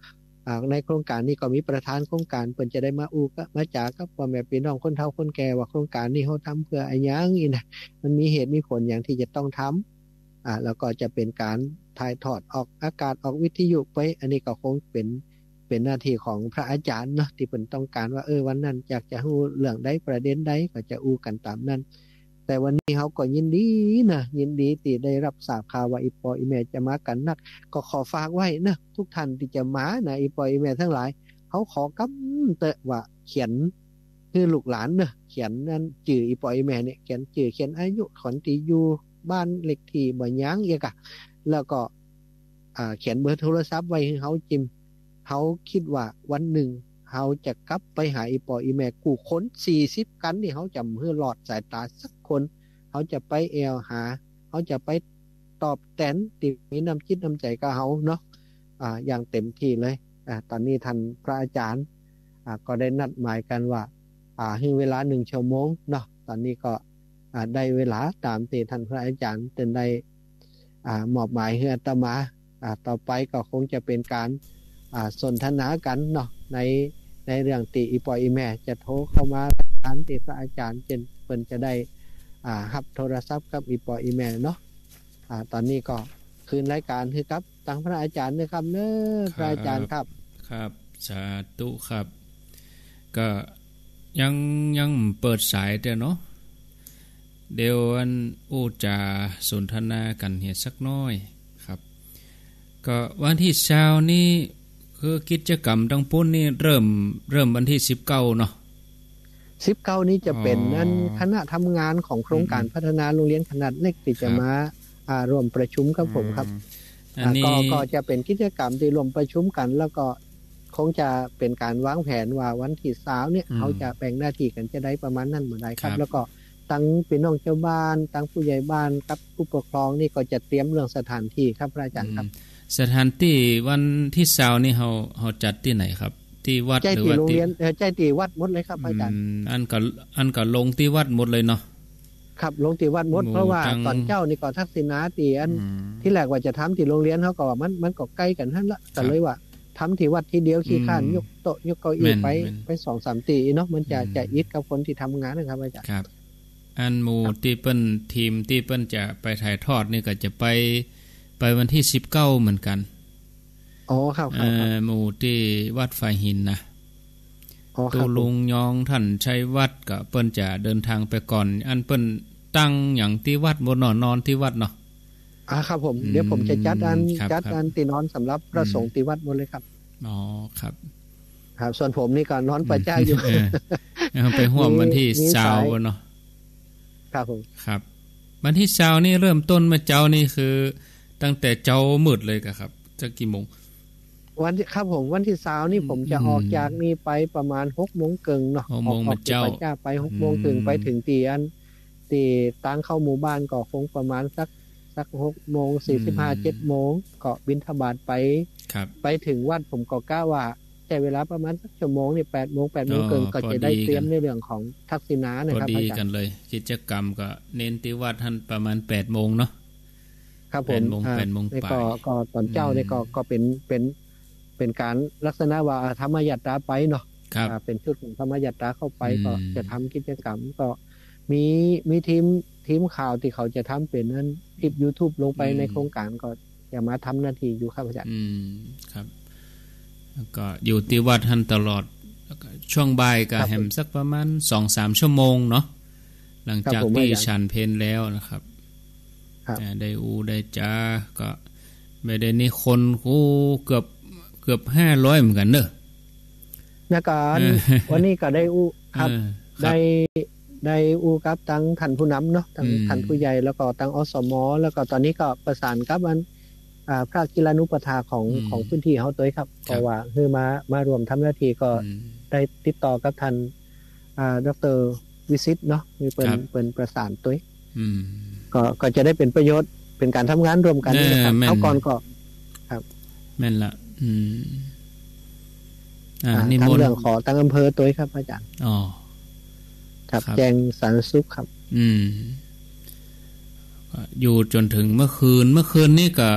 ในโครงการนี้ก็มีประธานโครงการเพิ่นจะได้มาอู้ก็มาจากับพ่อแม่พี่น้องคนเฒ่าคนแก่ว่าโครงการนี้เฮาทำเพื่ออะไรหยังอีน่ะมันมีเหตุมีผลอย่างที่จะต้องทำอ่าแล้วก็จะเป็นการถ่ายทอดออกอากาศออกวิทยุไปอันนี้ก็คงเป็นเป็นหน้าที่ของพระอาจารย์เนาะที่เพิ่นต้องการว่าเออวันนั้นอยากจะรู้เรื่องใดประเด็นใดก็จะอู้กันตามนั้นแต่วันนี้เฮาก็ยินดีนะยินดีที่ได้รับทราบข่าวว่าอีปออีแม่จะมากันนักก็ขอฝากไว้นะทุกท่านที่จะมานะอีปออีแม่ทั้งหลายเฮาขอกำเตะว่าเขียนคือลูกหลานเด้อเขียนนั่นชื่ออีปออีแม่เนี่ยเขียนชื่อเขียนอายุคนที่อยู่บ้านเลขที่บ่หยังอีกอ่ะแล้วก็อ่าเขียนเบอร์โทรศัพท์ไว้ให้เฮาจิ้มเฮาคิดว่าวันหนึ่งเฮาจะกลับไปหาอีปออีแม่กูคนสี่สิบกันนี่เฮาจำเพื่อหลอดสายตาสักคนเฮาจะไปแอวหาเฮาจะไปตอบแทนที่มีน้ำจิตน้ำใจกับเฮาเนาะอ่าอย่างเต็มที่เลยอ่าตอนนี้ท่านพระอาจารย์อ่าก็ได้นัดหมายกันว่าอ่าให้เวลาหนึ่งชั่วโมงเนาะตอนนี้ก็อ่าได้เวลาตามที่ท่านพระอาจารย์เป็นได้อ่ามอบหมายให้อาตมาอ่าต่อไปก็คงจะเป็นการอ่าสนทนากันเนาะในในเรื่องที่อีปออีแม่จะโทรเข้ามาถามที่พระอาจารย์เจนเพิ่นจะได้อ่ารับโทรศัพท์กับอีปออีแม่เนาะอ่าตอนนี้ก็คืนรายการคือครับตั้งพระอาจารย์นะครับเด้อพระอาจารย์ครับครับสาธุครับก็ยังยังเปิดสายแต่เนาะเดี๋ยวอันอู้จาสนทนากันเฮ็ดสักน้อยครับก็วันที่เช้านี้คือกิจกรรมทั้งปุ้นนี่เริ่มเริ่มวันที่สิบเก้าเนาะสิบเก้านี้จะเป็นนั้นคณะทำงานของโครงการพัฒนาโรงเรียนขนาดเล็กที่จะมาอ่าร่วมประชุมกับผมครับอันนี้ก็ก็จะเป็นกิจกรรมที่ร่วมประชุมกันแล้วก็คงจะเป็นการวางแผนว่าวันที่สามเนี่ยเขาจะแบ่งหน้าที่กันจะได้ประมาณนั้นบ่ได้ครับแล้วก็ตั้งพี่น้องเจ้าบ้านตั้งผู้ใหญ่บ้านกับผู้ปกครองนี่ก็จะเตรียมเรื่องสถานที่ครับพระอาจารย์ครับสถานที่วันที่เช้านี่เฮาเฮาจัดที่ไหนครับที่วัดหรือว่าที่โรงเรียนเอ่อใจที่วัดหมดเลยครับอาจารย์อันก็อันก็ลงที่วัดหมดเลยเนาะครับลงที่วัดหมดเพราะว่าตอนเจ้านี่ก็ทักษิณาตีอันที่แรกว่าจะทำที่โรงเรียนเฮาก็ว่ามันมันก็ใกล้กันหั่นละก็เลยว่าทำที่วัดทีเดียวขี้ข้านยกโต๊ะยกเก้าอี้ไปไป สองสาม ตีเนาะมันจะจะอิดกับคนที่ทำงานนะครับอาจารย์ครับอันหมู่ที่เปิ้นทีมที่เปิ้นจะไปถ่ายทอดนี่ก็จะไปไปวันที่สิบเก้าเหมือนกันอ๋อครับเอ่อหมู่ที่วัดฝ่ายหินนะอ๋อครับตุลุงยองท่านชัยวัดก็เปิ้นจะเดินทางไปก่อนอันเปิ้นตั้งหยังที่วัดบ่นอนนอนที่วัดเนาะอ่าครับผมเดี๋ยวผมจะจัดอันจัดอันที่นอนสำหรับพระสงฆ์ที่วัดหมดเลยครับอ๋อครับครับส่วนผมนี่ก็นอนประจำอยู่เออไปร่วมวันที่เช้าเนาะครับผมครับวันที่เช้านี่เริ่มต้นมาเจ้านี่คือตั้งแต่เจ้ามืดเลยครับจะกี่โมงวันที่ครับผมวันที่เช้านี่ผมจะออกจากนี่ไปประมาณ หกโมงครึ่งเนาะออกออกจากประจาไป หกโมงครึ่งไปถึงตีอันตีตั้งเข้าหมู่บ้านก็คงประมาณสักสัก หกโมงสี่สิบห้า เจ็ดโมงก็บิณฑบาตไปไปถึงวัดผมก็กะว่าใช้เวลาประมาณสักชั่วโมงนี่ แปดโมง แปดโมงครึ่งก็จะได้เตรียมในเรื่องของทักษิณานะครับพอดีกันเลยกิจกรรมก็เน้นที่วัดท่านประมาณ แปดโมงเนาะครับผมแปดโมงก็ก็ตอนเจ้านี่ก็ก็เป็นเป็นเป็นการลักษณะว่าธรรมยัตราไปเนาะเป็นชุดของธรรมยัตราเข้าไปก็จะทำกิจกรรมก็มีมีทีมทีมข่าวที่เขาจะทำเป็นนั้นคลิป YouTube ลงไปในโครงการก็จะมาทำหน้าที่อยู่ครับอาจารย์อืมครับแล้วก็อยู่ที่วัดท่านตลอดแล้วก็ช่วงบ่ายก็แหมสักประมาณ สองสาม ชั่วโมงเนาะหลังจากที่ฉันเพลแล้วนะครับได้อูได้จ้าก็ไม่ได้นี่คนกูเกือบเกือบห้าร้อยเหมือนกันเนอะนะการวันนี้ก็ได้อูครับได้ได้อูกับทั้งท่านผู้นำเนาะทั้งท่านผู้ใหญ่แล้วก็ทั้งอสมแล้วก็ตอนนี้ก็ประสานกับอันอ่าพระกีฬานุปถาของของพื้นที่เฮาตัวครับเพราะว่าคือมามารวมทำหน้าที่ก็ได้ติดต่อกับท่านอ่าดร.วิสิตเนาะมีเป็นเป็นประสานตัวอืมก็ก็จะได้เป็นประโยชน์เป็นการทำงานร่วมกันนะครับเฮาก่อนก็ครับแม่นละอืมอ่านี่มนต์เรื่องขอตั้งอำเภอตัวครับอาจารย์อ๋อครับแจ้งสาธารณสุขครับอืมอยู่จนถึงเมื่อคืนเมื่อคืนนี่ก็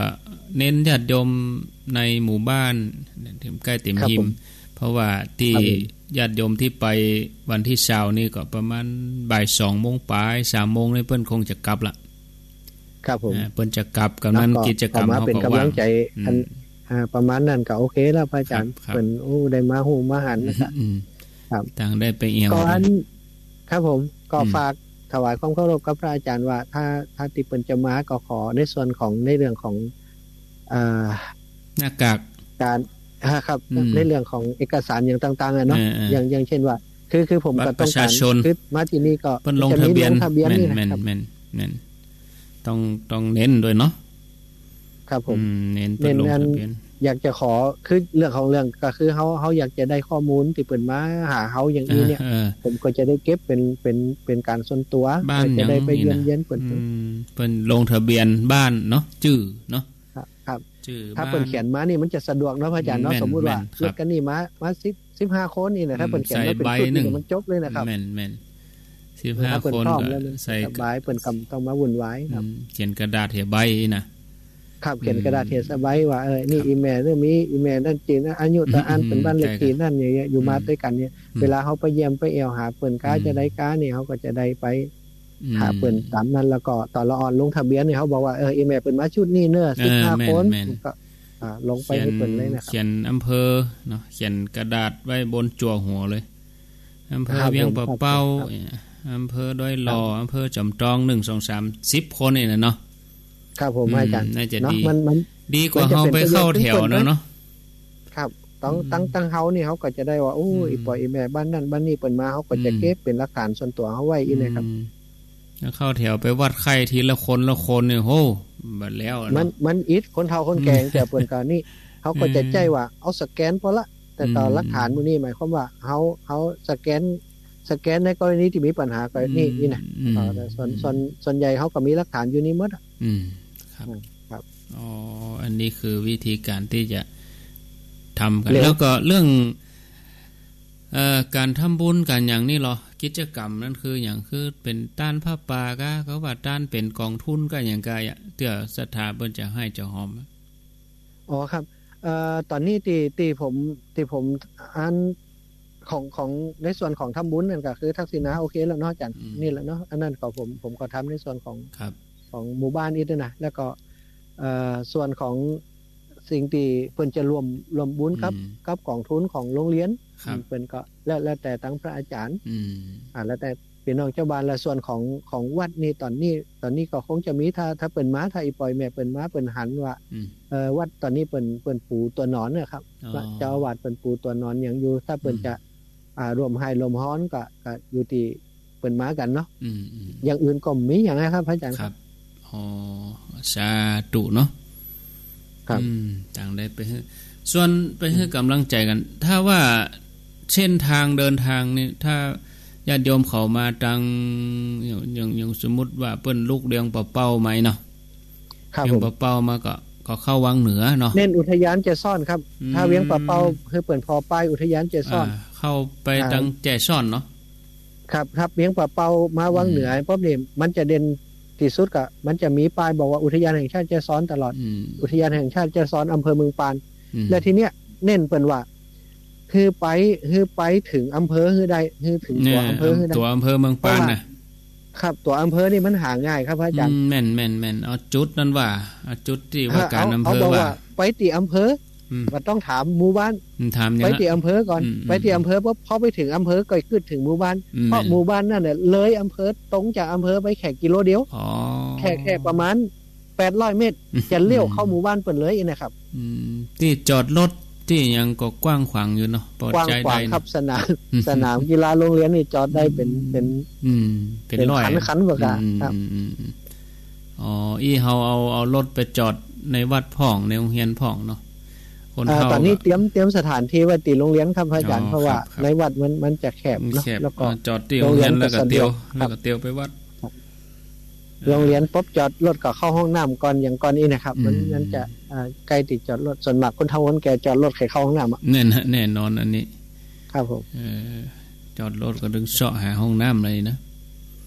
เน้นญาติโยมในหมู่บ้านใกล้เต็มหิมเพราะว่าที่ญาติโยมที่ไปวันที่เช้านี่ก็ประมาณบ่ายสองโมงปลายสามโมงนี่เพิ่นคงจะกลับละครับผมเพิ่นจะกลับกันนั้นกิจกรรมเขาก็ว่างอันประมาณนั้นก็โอเคแล้วพระอาจารย์เพิ่นโอ้ได้มาฮู้มาหันนะครับครับต่างได้ไปเอียงก่อนครับผมก็ฝากถวายความเคารพกับพระอาจารย์ว่าถ้าถ้าติเปิ้นจะมาก็ขอในส่วนของในเรื่องของอ่าหน้ากากการครับในเรื่องของเอกสารอย่างต่างๆอ่ะเนาะอย่างอย่างเช่นว่าคือคือผมก็ต้องการคือมาที่นี่ก็จะมีลงทะเบียนนี่นะครับแม่นๆต้องต้องเน้นด้วยเนาะครับผมเน้นเป็นลงทะเบียนอยากจะขอคือเรื่องของเรื่องก็คือเฮาเฮาอยากจะได้ข้อมูลที่เปิ้นมาหาเฮาอย่างนี้เนี่ยผมก็จะได้เก็บเป็นเป็นเป็นการส่วนตัวจะได้ไปเยือนเยียนเปิ้นเปิ้นลงทะเบียนบ้านเนาะชื่อเนาะครับถ้าเปิ้นเขียนมานี่มันจะสะดวกเนาะพระอาจารย์เนาะสมมุติว่าเลือกกันนี่มามาสิบ สิบห้าคนนี่นะถ้าเปิ้นเขียนมาเป็นชุดนี่มันจบเลยนะครับแม่นๆสิบห้าคนก็ใส่ใบเปิ้นก็ต้องมาวุ่นวายครับเขียนกระดาษเหี่ยใบนะครับเขียนกระดาษเทสบายว่าเออนี่อีเมลเรื่องมีอีเมลนั่นจีนอายุตะอันเป็นบ้านเลขที่นั่นอย่างเงี้ยอยู่มาด้วยกันเนี่ยเวลาเขาไปเยี่ยมไปเอวหาเปิ้นก้าจะได้ก้าเนี่ยเขาก็จะได้ไปหาเปิ้นตามนั้นแล้วก็ตอนละออนลงทะเบียนเนี่ยเขาบอกว่าเอออีเมลเปิ้นมาชุดนี้เน้อสิบห้าคนก็อ่าลงไปให้เปิ้นเลยนะครับเขียนอำเภอเนาะเขียนกระดาษไว้บนจั่วหัวเลยอำเภอเวียงปะเป้าอำเภอดอยหล่ออำเภอจอมทองหนึ่ง สอง สาม สิบคนนี่นะเนาะครับผมอาจารย์น่าจะดีมันมันดีกว่าเฮาไปเข้าแถวเนาะเนาะครับต้องตั้งตั้งเฮานี่เฮาก็จะได้ว่าโอ้อีปล่อยอีแม่บ้านนั้นบ้านนี้เปิ้นมาเฮาก็จะเก็บเป็นหลักฐานส่วนตัวเฮาไว้อีนะครับแล้วเข้าแถวไปวัดไข้ทีละคนละคนนี่โหบัดแล้วมันมันอิดคนเฒ่าคนแก่แต่เปิ้นก็นี่เฮาก็จะใจว่าเอาสแกนพอละแต่ต่อหลักฐานมื้อนี้หมายความว่าเฮาเฮาสแกนสแกนในกรณีที่มีปัญหาก็นี่นี่นะแต่ส่วนส่วนส่วนใหญ่เฮาก็มีหลักฐานอยู่นี่หมดอืมครับครับอ๋ออันนี้คือวิธีการที่จะทำกันแล้วก็เรื่องเอ่อการทำบุญกันอย่างนี้เหรอกิจกรรมนั่นคืออย่างคือเป็นต้านผ้าป่าก็เขาว่าต้านเป็นกองทุนก็อย่างกายอ่ะเตื้อศรัทธาเพิ่นจะให้เจ้าหอมอ๋อครับเอ่อตอนนี้ที่ที่ผมที่ผมอ่านของของในส่วนของทำบุญนั่นก็คือทักษิณาโอเคแล้วเนาะอาจารย์นี่แหละเนาะอันนั้นก็ผมผมก็ทำในส่วนของครับของหมู่บ้านอีกด้วยนะแล้วก็เอ่อส่วนของสิ่งที่เพิ่นจะรวมรวมบุญครับกับกองทุนของโรงเรียนเพิ่นก็แล้วแล้วแต่ทั้งพระอาจารย์อืมอ่าแล้วแต่พี่น้องเจ้าบ้านและส่วนของของวัดนี่ตอนนี้ตอนนี้ก็คงจะมีถ้าถ้าเปิ้นมาถ้าอีปล่อยแม่เปิ้นมาเปิ้นหันว่าเอ่อวัดตอนนี้เปิ้นเปิ้นปูตัวนอนนะครับเจ้าอาวาสเปิ้นปูตัวนอนยังอยู่ถ้าเปิ้นจะอ่ารวมให้รวมฮ้อนก็ก็อยู่ที่เปิ้นมากันเนาะอืมอย่างอื่นก็มีอย่างไรครับพระอาจารย์ครับอ๋อสาธุเนาะครับอืมต่างได้ไปส่วนไปให้กำลังใจกันถ้าว่าเส้นทางเดินทางนี่ถ้าญาติโยมเขามาทางอย่างอย่างสมมุติว่าเปิ้นลูกเลี้ยงปะเป้าไหมเนาะครับเลี้ยงปะเป้ามาก็ก็เข้าวังเหนือเนาะเน้นอุทยานเจซ่อนครับถ้าเวียงปะเป้าคือเปิ้นพอป้ายอุทยานเจซ่อนเข้าไปทางแจซ่อนเนาะครับครับเวียงปะเป้ามาวังเหนือป๊อบนี่มันจะเด่นที่สุดก็มันจะมีป้ายบอกว่าอุทยานแห่งชาติเจซ่อนตลอดอุทยานแห่งชาติเจซ่อนอำเภอเมืองปานและทีเนี้ยเน้นเปิ้นว่าคือไปคือไปถึงอำเภอคือได้คือถึงตัวอำเภอคือได้ตัวอำเภอเมืองปานน่ะครับตัวอำเภอนี่มันหาง่ายครับพระอาจารย์แม่นๆๆเอาจุดนั้นว่าเอาจุดที่ว่าการอำเภอว่าไปที่อำเภอมันต้องถามหมู่บ้านไปที่อำเภอก่อนไปที่อำเภอปุ๊บพอไปถึงอำเภอก็ขึ้นถึงหมู่บ้านเพราะหมู่บ้านนั่นน่ะเลยอำเภอตรงจากอำเภอไปแค่กิโลเดียวแค่แค่ประมาณแปดร้อยเมตรจะเลี้ยวเข้าหมู่บ้านเปิ้นเลยนะครับอืมที่จอดรถที่ยังก็กว้างขวางอยู่เนาะปลอดใจได้ครับสนามสนามกีฬาโรงเรียนนี่จอดได้เป็นเป็นอืมเป็นร้อยคันๆบ่กะครับอ๋ออีเฮาเอาเอารถไปจอดในวัดพ่องในโรงเรียนพ่องเนาะคนเฒ่าตอนนี้เตรียมเตรียมสถานที่ไว้ที่โรงเรียนครับอาจารย์เพราะว่าในวัดมันมันจะแคบเนาะแล้วก็จอดที่โรงเรียนแล้วก็เตียวแล้วก็เตียวไปวัดโรงเรียนปุ๊บจอดรถก็เข้าห้องน้ำก่อนอย่างก่อนนี้นะครับมันนั้นจะใกล้ติดจอดรถส่วนมากคนเฒ่าคนแก่จอดรถเข้าห้องน้ำอ่ะแน่แน่นอนอันนี้ครับผมเออจอดรถก็ดึงเสาะหาห้องน้ำเลยนะ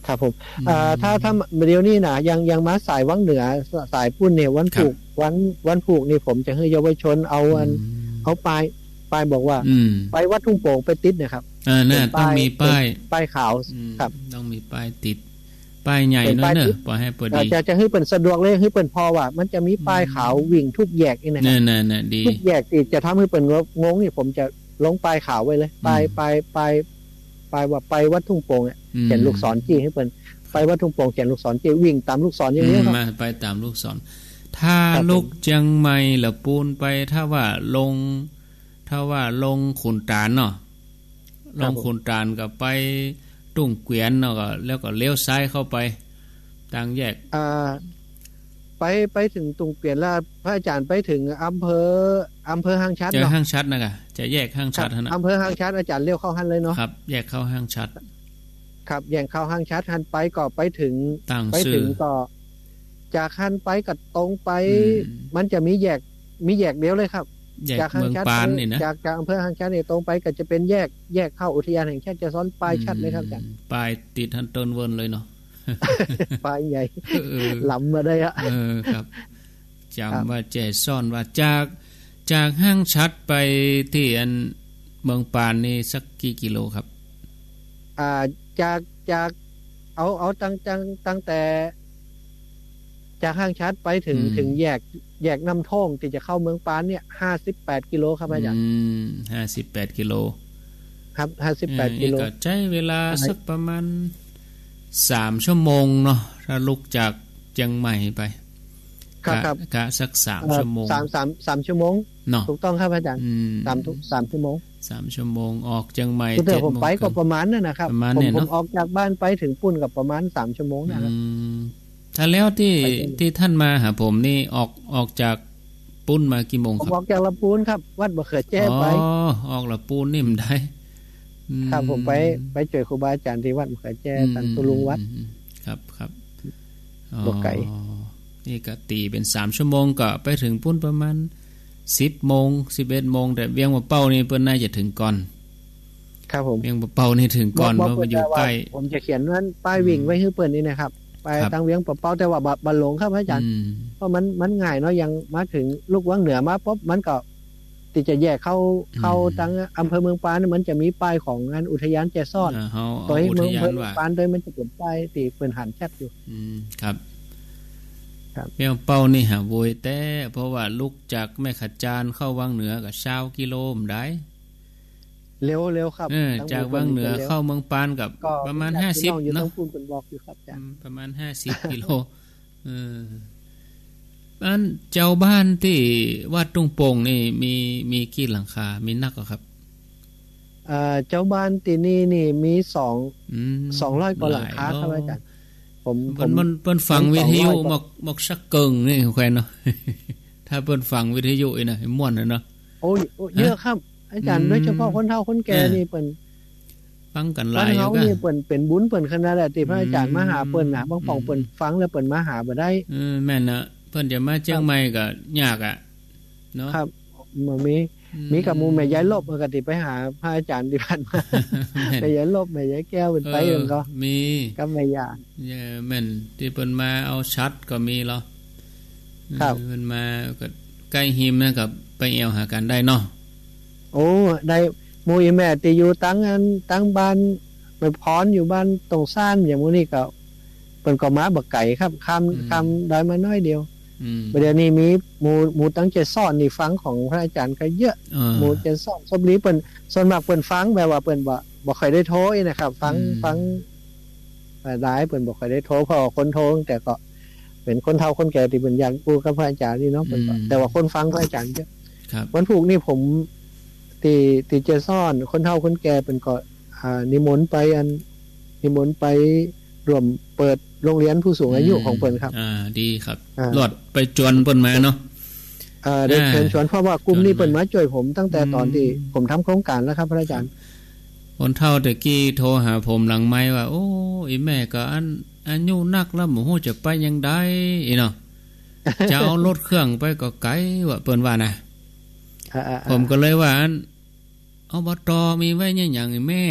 ครับผมอ่าถ้าถ้าเดี๋ยวนี้นะยังยังมาสายวังเหนือสายปุ้นเนี่ยวันผูกวันวันผูกนี่ผมจะให้เยาวชนเอาอันเอาป้ายป้ายบอกว่าไปวัดทุ่งโป่งไปติดนะครับอ่าน่ะต้องมีป้ายป้ายขาวครับต้องมีป้ายติดป้ายใหญ่เนาะเนอะปล่อยให้พอดีจะจะให้เปิ่นสะดวกเลยให้เปิ่นพอว่ามันจะมีป้ายขาววิ่งทุกแยกนี่นะครับนั่นๆๆดีทุกแยกที่จะทำให้เปิ่นงงนี่ผมจะลงป้ายขาวไว้เลยป้ายป้ายป้ายป้ายว่าไปวัดทุ่งโป่งเนี่ยเขียนลูกศรจี้ให้เปิ่นไปวัดทุ่งโป่งเขียนลูกศรจี้วิ่งตามลูกศรอย่างนี้ครับมาไปตามลูกศรถ้าลูกเชียงใหม่ละปูนไปถ้าว่าลงถ้าว่าลงขุนตาลเนาะลงขุนตาลก็ไปตุ้งเกวียนเนาะก็แล้วก็เลี้ยวซ้ายเข้าไปทางแยกอ่าไปไปถึงตุ้งเกวียนแล้วพระอาจารย์ไปถึงอำเภออำเภอห้างชัดเนาะจะห้างชัดนะกะจะแยกห้างชัดนะอำเภอห้างชัดอาจารย์เลี้ยวเข้าหันเลยเนาะครับแยกเข้าห้างชัดครับแยกเข้าห้างชัดหันไปก็ไปถึงไปถึงก็จากหันไปก็ตรงไปมันจะมีแยกมีแยกเดียวเลยครับจากเมืองปานนี่นะจากจากอำเภอห้างชัดนี่ตรงไปก็จะเป็นแยกแยกเข้าอุทยานแห่งชาติจะซ้อนปลายชัดเลยครับอาจารย์ปลายติดทันต้นเวินเลยเนาะปลายใหญ่ล้ำมาได้อะเออครับจำว่าแจซ่อนว่าจากจากห้างชัดไปที่อันเมืองปานนี่สักกี่กิโลครับอ่าจากจากเอาเอาตั้งตั้งตั้งแต่จากห้างชัดไปถึงถึงแยกแยกน้ำท่องที่จะเข้าเมืองปานเนี่ยห้าสิบแปดกิโลครับอาจารย์อืมห้าสิบแปดกิโลครับห้าสิบแปดกิโลก็ใช้เวลาสักประมาณสามชั่วโมงเนาะถ้าลุกจากเชียงใหม่ไปครับกะสักสามชั่วโมงสาม 3 3ชั่วโมงเนาะถูกต้องครับอาจารย์สามทุกสามชั่วโมงสามชั่วโมงออกเชียงใหม่เจ็ดโมงผมไปก็ประมาณนั้นนะครับผมผมออกจากบ้านไปถึงปุ้นก็ประมาณสามชั่วโมงนะครับถ้าแล้วที่ที่ท่านมาหาผมนี่ออกออกจากปุ้นมากี่โมงครับออกจากละปูนครับวัดบะเขือแจ้ไปอ๋อออกละปูนนี่มันได้ครับผมไปไปเจอครูบาอาจารย์ที่วัดบะเขือแจ้ตันตุลุงวัดครับครับบ่ไกลนี่ก็ตีเป็นสามชั่วโมงก็ไปถึงปุ้นประมาณสิบโมงสิบเอ็ดโมงแต่เวียงบ่เป้านี่เพิ่นน่าจะถึงก่อนครับผมเวียงบ่เป้านี่ถึงก่อนเพราะมันอยู่ใกล้ผมจะเขียนว่าป้ายวิ่งไว้ให้เพิ่นนี่นะครับไปทางเวียงบ่เป้าแต่ว่าบันหลงครับอาจารย์เพราะมันมันง่ายเนาะยังมาถึงลูกวังเหนือมาปุ๊บมันก็ที่จะแยกเข้าเข้าทางอำเภอเมืองปานมันจะมีป้ายของงานอุทยานแจซ่อนตัวเมืองปานโดยมันจะเป็นป้ายที่เพิ่นหันชัดอยู่อืมครับเวียงเป้านี่หาโวยแต่เพราะว่าลุกจากแม่ขจานเข้าวังเหนือก็ยี่สิบกิโลมได้เร็วๆครับเออจากวังเหนือเข้าเมืองปานกับประมาณห้าสิบเนาะประมาณห้าสิบกิโลเอออันเจ้าบ้านที่วัดตุ้งโป่งนี่มีมีกี่หลังคามีนักอ่ะครับอ่าเจ้าบ้านที่นี่นี่มีสองอืมสองร้อยกว่าหลังคาครับอาจารย์ผมผมมันเปิ้นฟังวิทยุมอกมอกสักเกิงนี่แควนเนาะถ้าเปิ้นฟังวิทยุอีน่ะให้ม่วนเนาะโอ้ยเยอะครับอาจารย์โดยเฉพาะคนเฒ่าคนแก่นี่เปิ้นฟังกันหลายอยู่ก็นี่เปิ้นเป็นบุญเปิ้นขนาดนั้นที่พระอาจารย์มาหาเปิ้นน่ะบางป่องเปิ้นฟังแล้วเปิ้นมาหาบ่ได้เออแม่นน่ะเพิ่นจะมาเชียงใหม่ก็ยากอ่ะเนาะครับบ่มีมีกับหมู่แม่ยายลบปกติไปหาพระอาจารย์ที่บ้านมาแม่ยายลบแม่ยายแก้วเพิ่นไปเอิ้นก็มีกับแม่ย่าเออแม่นที่เพิ่นมาเอาชัดก็มีเหรอครับเพิ่นมาก็ใกล้หิมนะกับไปแอวหากันได้เนาะโอ้ได้หมู่อีแม่ที่อยู่ตั้งอันตั้งบ้านไปพรอยู่บ้านตรงซ่านอย่างมื้อนี้ก็เพิ่นก็มาบักไก่ครับคําคําได้มาน้อยเดียวอืมเดี๋ยวนี้มีหมู่หมู่ตั้งใจซ่อนนี่ฟังของพระอาจารย์ก็เยอะหมู่จะซ่อนสมนี้เพิ่นส่วนมากเพิ่นฟังแบบว่าเพิ่นบ่บ่ค่อยได้โทรนะครับฟังฟังหลายเพิ่นบ่ค่อยได้โทรเพราะคนโทรแต่ก็เป็นคนเฒ่าคนแก่ที่เพิ่นอยากพูดกับพระอาจารย์นี่เนาะเพิ่นแต่ว่าคนฟังพระอาจารย์เยอะครับวันพุธนี่ผมที่ที่จะซ่อนคนเฒ่าคนแก่เพิ่นก็อ่านิมนต์ไปอันนิมนต์ไปร่วมเปิดโรงเรียนผู้สูงอายุของเพิ่นครับอ่าดีครับรอดไปจวนเพิ่นมาเนาะอ่าได้เชิญชวนเพราะว่ากลุ่มนี้เพิ่นมาช่วยผมตั้งแต่ตอนที่ผมทำโครงการแล้วครับพระอาจารย์คนเฒ่าตะกี้โทรหาผมหลังไมค์ว่าโอ้อีแม่ก็อันอายุนักแล้วบ่ฮู้จะไปยังไดอีเนาะจะเอารถเครื่องไปก็ไกลว่าเพิ่นว่านะผมก็เลยว่าอันอบตมีไว้หยังๆแม่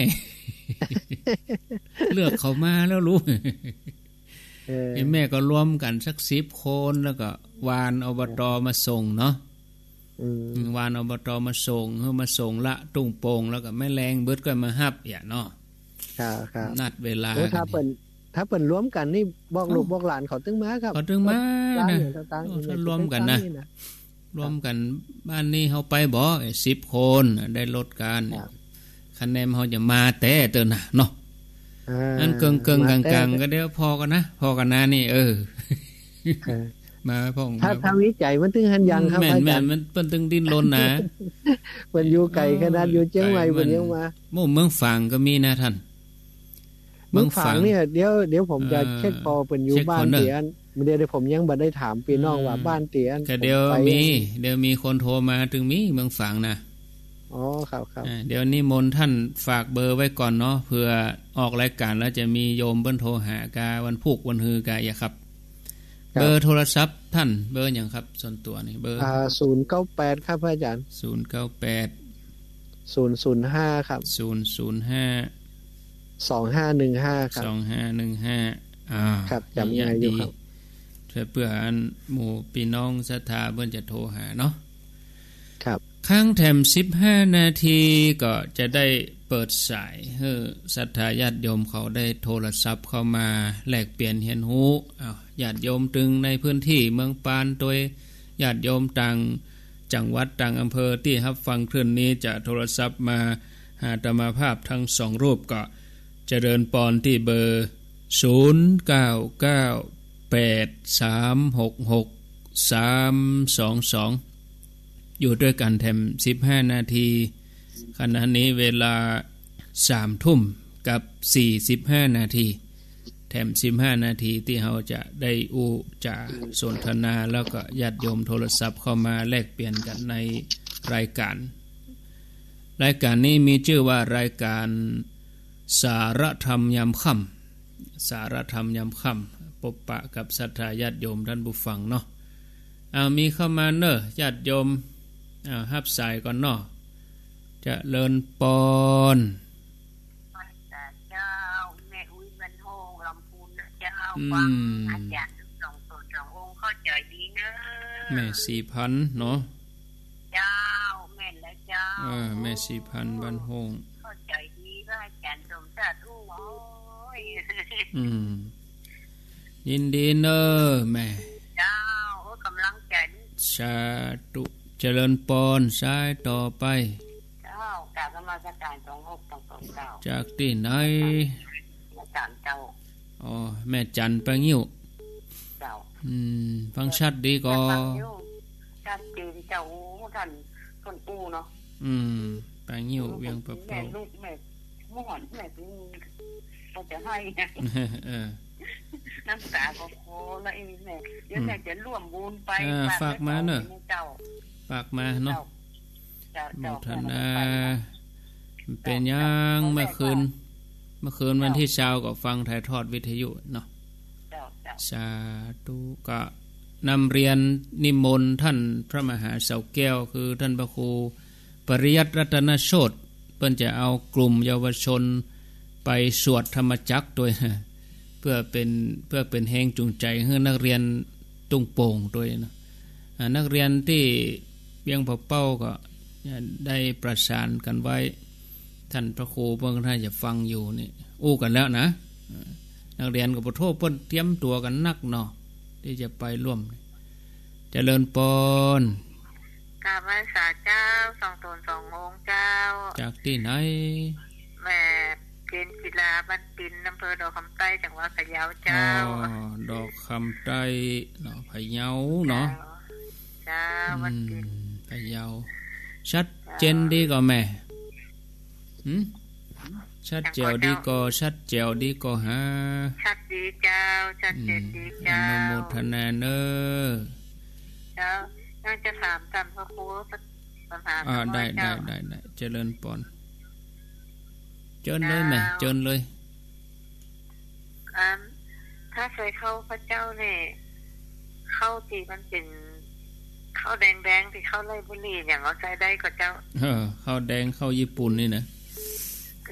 เลือกเขามาแล้วรู้เออแม่ก็รวมกันสักสิบคนแล้วก็วานอบตมาส่งเนาะอืมวานอบตมาส่งเฮามาส่งละตุ้งโป่งแล้วก็แม่แรงเบิดก็มาฮับอย่าเนาะครับๆนัดเวลาถ้าเปิ้นถ้าเปิ้นรวมกันนี่บอกลูกบอกหลานเขาตึงมาครับเขาตึงมานะถ้ารวมกันนะรวมกันบ้านนี้เฮาไปบ่สิบคนได้ลดกันคะแนนเฮาจะมาแต่เติ้นน่ะเนาะอันเกิงๆกลางๆก็เดี๋ยวพอกันนะพอกันนะนี่เออมาพ่องถ้าถ้าวิจัยมันถึงหันยังครับอาจารย์แม่นๆมันเปิ้นถึงดิ้นรนนะเปิ้นอยู่ไกลขนาดอยู่เชียงใหม่เปิ้นยังมาโม่เมืองฝางก็มีนะท่านเมืองฝางเนี่ยเดี๋ยวเดี๋ยวผมจะเช็คพอเปิ้นอยู่บ้านเตียนเดี๋ยวผมยังบ่ได้ถามพี่น้องว่าบ้านเตียนก็เดี๋ยวมีเดี๋ยวมีคนโทรมาถึงมีเมืองฝางนะอ๋อครับๆเดี๋ยวนิมนต์ท่านฝากเบอร์ไว้ก่อนเนาะเผื่อออกรายการแล้วจะมีโยมเพิ่นโทรหากาวันพุกวันฮือกาอย่าครับเบอร์โทรศัพท์ท่านเบอร์หยังครับส่วนตัวนี่เบอร์อ่าศูนย์เก้าแปดครับอาจารย์ศูนย์เก้าแปดศูนย์ศูนย์ห้าครับศูนย์ศูนย์ห้าสองห้าหนึ่งห้าครับสองห้าหนึ่งห้าอ่าครับจำง่ายอยู่ครับเพื่ออันหมู่พี่น้องศรัทธาเพิ่นจะโทรหาเนาะครับข้างแถมสิบห้านาทีก็จะได้เปิดสายให้ศรัทธาญาติโยมเขาได้โทรศัพท์เข้ามาแลกเปลี่ยนเรียนรู้อ้าวญาติโยมตึงในพื้นที่เมืองปานโดยญาติโยมต่างจังหวัดต่างอำเภอที่รับฟังคลื่นนี้จะโทรศัพท์มาหาอาตมาภาพทั้งสองรูปก็เจริญปอนที่เบอร์ศูนย์ เก้า เก้า แปด สาม หก หก สาม สอง สองอยู่ด้วยกันแถมสิบห้านาทีขณะนี้เวลาสามทุ่มกับสี่สิบห้านาทีแถมสิบห้านาทีที่เราจะได้อูจะสนทนาแล้วก็ญาติโยมโทรศัพท์เข้ามาแลกเปลี่ยนกันในรายการรายการนี้มีชื่อว่ารายการสารธรรมยามค่ำสารธรรมยามค่ำพบปะกับศรัทธาญาติโยมท่านผู้ฟังเนาะเอามีเข้ามาเนอะญาติโยมอ่าฮับสายก่อนเนาะจะเลินปอนเจ้าแม่อุ้ยบรรโฮงลำพูนเจ้าฟังอาจารย์ทั้งสองตนสององค์เข้าใจดีเนอะแม่สี่พันเนาะเจ้าแม่และเจ้าเออแม่สี่พันบรรโฮงเข้าใจดีว่าอาจารย์สมศักดิ์อู้โอ้ยอืมยินดีเนอะแม่เจ้ากำลังใจสาธุเจริญปอนสายต่อไปเจ้ากราบนมัสการสองหกสองสองเก้าจากที่ไหนอาจารย์เจ้าอ๋อแม่จันปะงิ้วเจ้าอืมฟังชัดดีก็ชัดเจนเจ้าท่านคนปูเนาะอืมปะงิ้วเวียงปะเป่าแม่ลูกแม่ม่หอนแม่เป็นเขาจะให้เออน้ำตาก็โคแล้วอีแม่เดี๋ยวแม่จะร่วมบุญไปฝากมาเนอะฝากมาเนาะโมทนาเป็นยังเมื่อคืนเมื่อคืนวันที่เช้าก็ฟังถ่ายทอดวิทยุเนาะสาธุก็นำเรียนนิมนต์ท่านพระมหาเสาแก้วคือท่านพระครูปริยัติรัตนโชติเพิ่นจะเอากลุ่มเยาวชนไปสวดธรรมจักรโดยเพื่อเป็นเพื่อเป็นแรงจูงใจให้นักเรียนตุ้งโป่งด้วยนะนักเรียนที่เวียงพะเป้าก็ได้ประสานกันไว้ท่านพระครูเพิ่นท่านจะฟังอยู่นี่อู้กันแล้วนะนักเรียนก็บ่โทษเพิ่นเตรียมตัวกันนักเนาะที่จะไปร่วมเจริญปอนกราบไหว้สาเจ้าสองตนสององค์เจ้าจากที่ไหนแม่เจนศิลาบ้านปินอำเภอดอกคำใต้จังหวัดพะเยาเจ้าอ๋อดอกคำใต้เนาะพะเยาเนาะเจ้าบ้านปินพะเยาชัดเจนดีก็แม่หืมชัดแจ๋วดีก็ชัดแจ๋วดีก็ฮะชัดดีเจ้าชัดเจนดีเจ้าอนุโมทนาเนอเจ้ายังจะถามท่านพระครูปัญหาอ่าได้ได้ได้ได้เจริญปอนเจิญเลยแม่เจิญเลยอ่าถ้าเคยเข้าพระเจ้าเนี่ยเข้าที่มันเป็นข้าวแดงๆที่เข้าไร่บุรีอย่างเอาใช้ได้ก็เจ้าเออข้าวแดงข้าวญี่ปุ่นนี่นะใ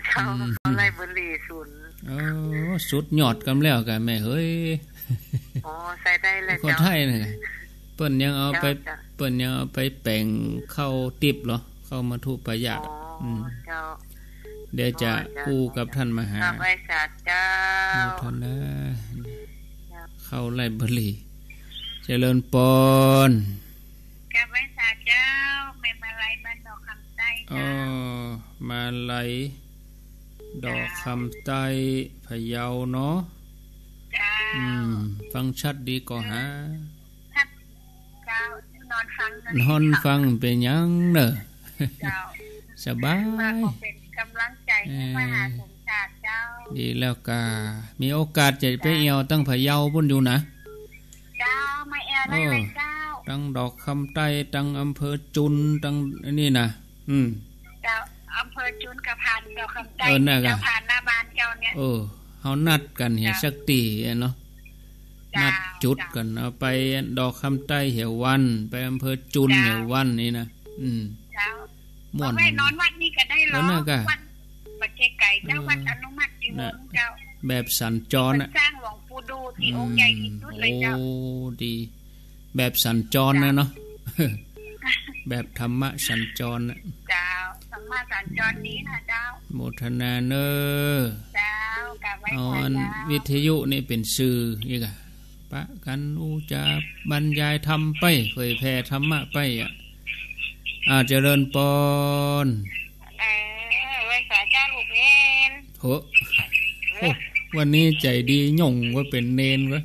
เจ้าอะไรบุรีศูนย์โอ้สุดยอดกำแล้วกันแม่เฮ้ยอ๋อใส่ได้เลยเจ้าคนไทยนี่เปิ้นยังเอาไปเปิ้นยังเอาไปแป้งเข้าติบเหรอเข้ามาทุปยาตอืมเจ้าเดี๋ยวจะคู่กับท่านมหาไว้สาเจ้าท่านนะเข้าไร่บรีเจริญปนกับไว้สาเจ้าแม่มาลัยบ้านดอกคำใต้เจ้าอ๋อมาลัยดอกคำใต้พะเยาเนาะจ้าอืมฟังชัดดีก็หาชัดเจ้านอนฟังนอนฟังเป็นยังเนอะเจ้าสบายมาขอเป็นกำลังใจให้มหาสมชาติเจ้าดีแล้วกามีโอกาสจะไปเอวตั้งพะเยาพุ่นอยู่นะเจ้ามาเอวได้เลยเจ้าตั้งดอกคำใต้ตั้งอำเภอจุนตั้งนี่นะอืมเจ้าอำเภอจุนกับพานดอกคำใต้เจ้าผ่านหน้าบ้านเจ้าเนี่ยเออเฮานัดกันเหี่ยสักตีเนาะนัดจุดกันเอาไปดอกคำใต้เหี่ยววันไปอำเภอจุนเหี่ยววันนี่นะอืมเจ้าม่วนนอนวัดนี่ก็ได้หรอวัดบัดเจไก่เจ้าวัดอนุมัติวงศ์เจ้าแบบสัญจรน่ะสร้างหลวงปู่ดูที่องค์ใหญ่ที่สุดเลยเจ้าโอ้ดีแบบสัญจรนะเนาะแบบธรรมะสัญจรน่ะเจ้าธรรมะสัญจรนี้นะเจ้าโมทนาเนอเจ้ากะไว้อ๋อวิทยุนี่เป็นสื่ออีกอ่ะปะกันอูจะบรรยายธรรมไปเผยแผ่ธรรมะไปอ่ะอาเจริญปนเออไว้สาเจ้าลูกเนนโหวันนี้ใจดีหย่งว่าเป็นเนนวะ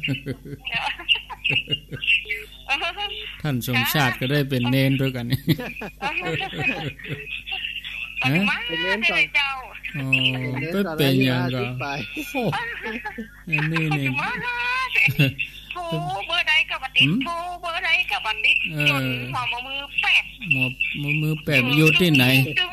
ท่านสมชาติก็ได้เป็นเนนด้วยกันนี่เป็นเนนก่อนเจ้าอ๋อก็เป็นอย่างก็นี่นี่โทรเบอร์ใดกับบัตรติดโทรเบอร์ใดกับบัตรติดจนหัวมือแปะหมอบมือแปะอยู่ที่ไหน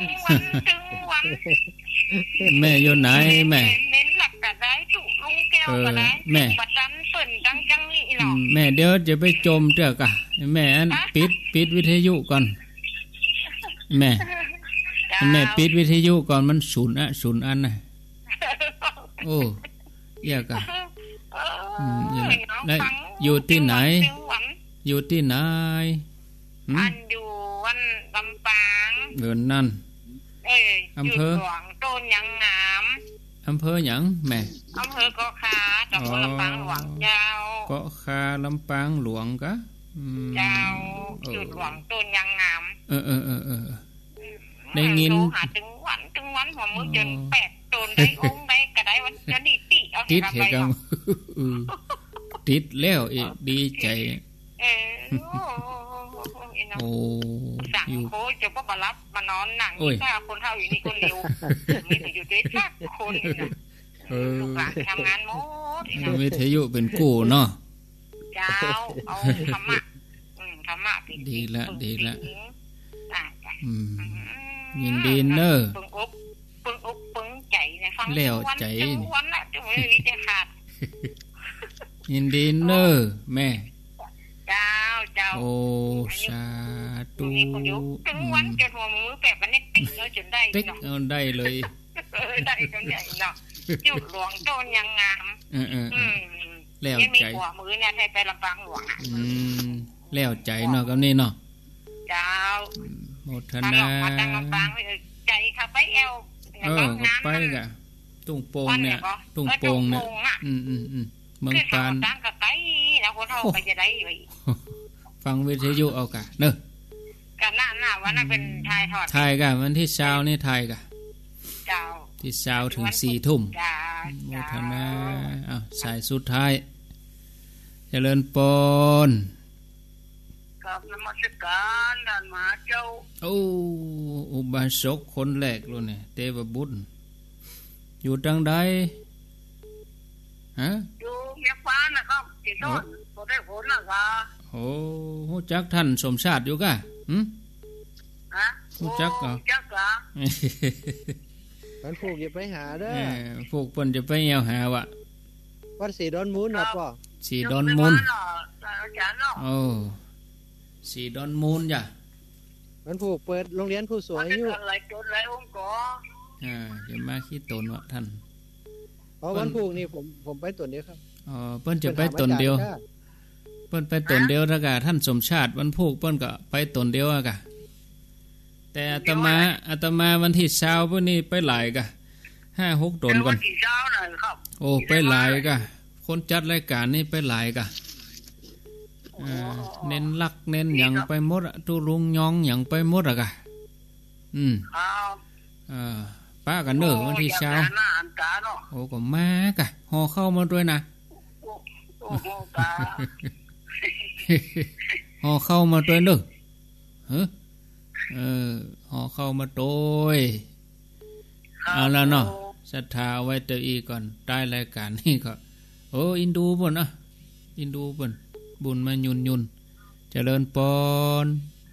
แม่อยู่ไหนแม่เน้นหลักกะได้จุลุงแก้วก็ได้แม่บัดจันเปิ้นจังจังนี่เนาะแม่เดี๋ยวจะไปจมเด้อกะแม่อันปิดปิดวิทยุก่อนแม่แม่ปิดวิทยุก่อนมันศูนย์อ่ะศูนย์อันน่ะโอ้เยอะกะอืมแล้วอยู่ที่ไหนอยู่ที่ไหนอันอยู่วันลำปางเดินนั่นเอ้ยอำเภอหลวงต้นยังงามอำเภอหยังแม่อำเภอเกาะคาจังหวัดลำปางหลวงเจ้าเกาะคาลำปางหลวงกะเจ้าจุดหลวงต้นยังงามเออเออเออเออได้ยินหาถึงวันถึงวันหัวมือจนแปดต้นได้องค์ได้กระไดวันจะนี่ติเอาติดเหตุการณ์ติดแล้วอีดีใจเออโอ้สั่งโคจะบ่มารับมานอนหนังนี่ถ้าคนเฒ่าอยู่นี่คนเดียวมีแต่อยู่ด้วยสักคนน่ะเออลูกหลานทำงานหมดวิทยุเป็นกู้เนาะเจ้าเอาธรรมะอืมธรรมะเป็นดีละดีละอืมยินดีเนอะปึงอกปึงอกปึงใจเนี่ยฟังแล้วใจวันน่ะจะไม่มีจะขาดยินดีเนอะแม่เจ้าเจ้าโอ้สาธุถึงวันจนหัวมือแปะมันเน็ตติ๊กเลยจนได้เนาะเอาได้เลยได้จนได้เนาะจุดหลวงต้นยังงามเออเออแล้วใจหัวมือเนี่ยให้ไปลำปางหลวงอืมแล้วใจเนาะกับนี่เนาะเจ้าโมทนาใจค่ะไปเอวเออไปกะตุ้งโป่งเนี่ยตุ้งโป่งเนี่ยอืมอืมอืมเมืองปานตั้งกับไปแล้วคนเราไปจะได้ไปฟังวิทยุเอากะเนอะกันหน้าหน้าวันนั้นเป็นไทยทอดไทยกะวันที่เช้านี่ไทยกะเจ้าที่เช้าถึงสี่ทุ่มโมทนาอ้าวสายสุดท้ายเจริญปนกับนมัสการท่านมหาเจ้าโอ้อุบาสกคนแรกเลยเนี่ยเทวบุตรอยู่ทางใดฮะอยู่เมียฟ้านะครับที่ต้นบ่ได้ผลนะครับโอ้ฮู้จักท่านสมชาติอยู่กะหึฮะฮู้จักเหรอจักเหรอมันผูกอย่าไปหาเด้อผูกเพิ่นจะไปแอวหาวะวัดสีดอนมูลน่ะป่อสีดอนมูลโอ้สีดอนมูลจ้ะมันผูกเปิดโรงเรียนผู้สวยอยู่อะไรจนอะไรองค์กออ่าจะมาขี้ตนวะท่านอ๋อวันพุธนี่ผมผมไปตนเดียวครับอ๋อเปิ้นจะไปตนเดียวเปิ้นไปตนเดียวแล้วก็ท่านสมชาติวันพุธเปิ้นก็ไปตนเดียวอ่ะกะแต่อาตมาอาตมาวันที่เช้าพวกนี้ไปหลายกะห้าหกตนก่อนโอ้ไปหลายกะคนจัดรายการนี่ไปหลายกะเน้นลักเน้นหยังไปหมดอะตุลุงยองหยังไปหมดอะกะอืมอ่าป้ากันเนอวันที่เช้าโอ้ก็มากะห่อเข้ามาด้วยนะห่อเข้ามาด้วยเนอะเฮ้เออห่อเข้ามาโดยเอาแล้วเนาะศรัทธาไว้เตอีก่อนได้รายการนี่ก็โอ้อินดูบ่นอ่ะอินดูบ่นบุญมายุนยุนเจริญปอน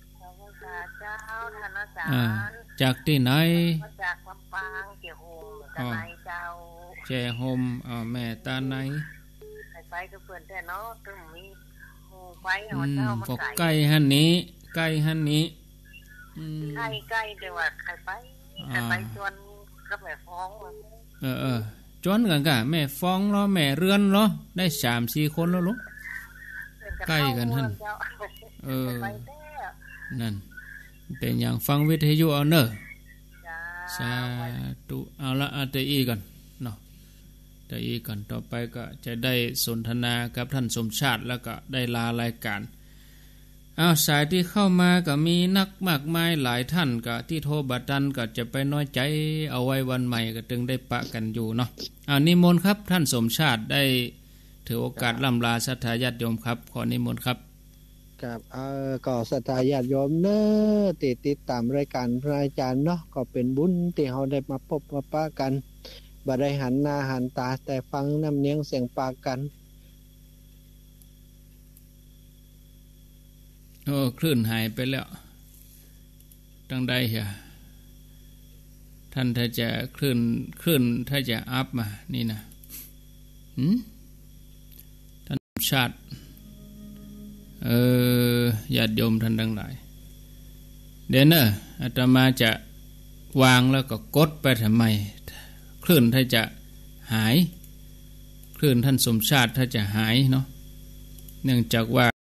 อ่าจากที่ไหนจากลำปางเกี่ยวโฮมตาไหนเจ้าแจโฮมอ่าแม่ตาไหนไปก็เพิ่นแต่เนาะตึงมีหมู่ไปเอาเจ้ามาไก่ไก่หันนี้ไก่หันนี้อืมไก่ไก่แต่ว่าใครไปใครไปจวนกับแม่ฟ้องเออเออจวนกันกะแม่ฟ้องเนาะแม่เรือนเนาะได้ สามสี่ คนแล้วลูกใกล้กันหั่นเออนั่นเป็นอย่างฟังวิทยุเอาเนอะสาธุเอาละอาเตอีก่อนเนาะเตอีก่อนต่อไปก็จะได้สนทนากับท่านสมชาติแล้วก็ได้ลารายการอ้าวสายที่เข้ามาก็มีนักมากมายหลายท่านก็ที่โทรบัดดันก็จะไปน้อยใจเอาไว้วันใหม่ก็จึงได้ปะกันอยู่เนาะอ้าวนิมนต์ครับท่านสมชาติได้ถือโอกาสล่ำลาศรัทธาญาติโยมครับขอนิมนต์ครับครับเอ่อก็ศรัทธาญาติโยมเนอะติดติดตามรายการพระอาจารย์เนาะก็เป็นบุญที่เฮาได้มาพบมาปะกันบ่ได้หันหน้าหันตาแต่ฟังน้ำเนียงเสียงปากกันโอ้คลื่นหายไปแล้วตั้งใดเหรอท่านถ้าจะคลื่นคลื่นถ้าจะอัพมานี่นะหืมท่านชาติเออญาติโยมท่านทั้งหลายเดี๋ยวนะอาตมาจะวางแล้วก็กดไปทำไมคลื่นถ้าจะหายคลื่นท่านสมชาติถ้าจะหายเนาะเนื่องจากว่า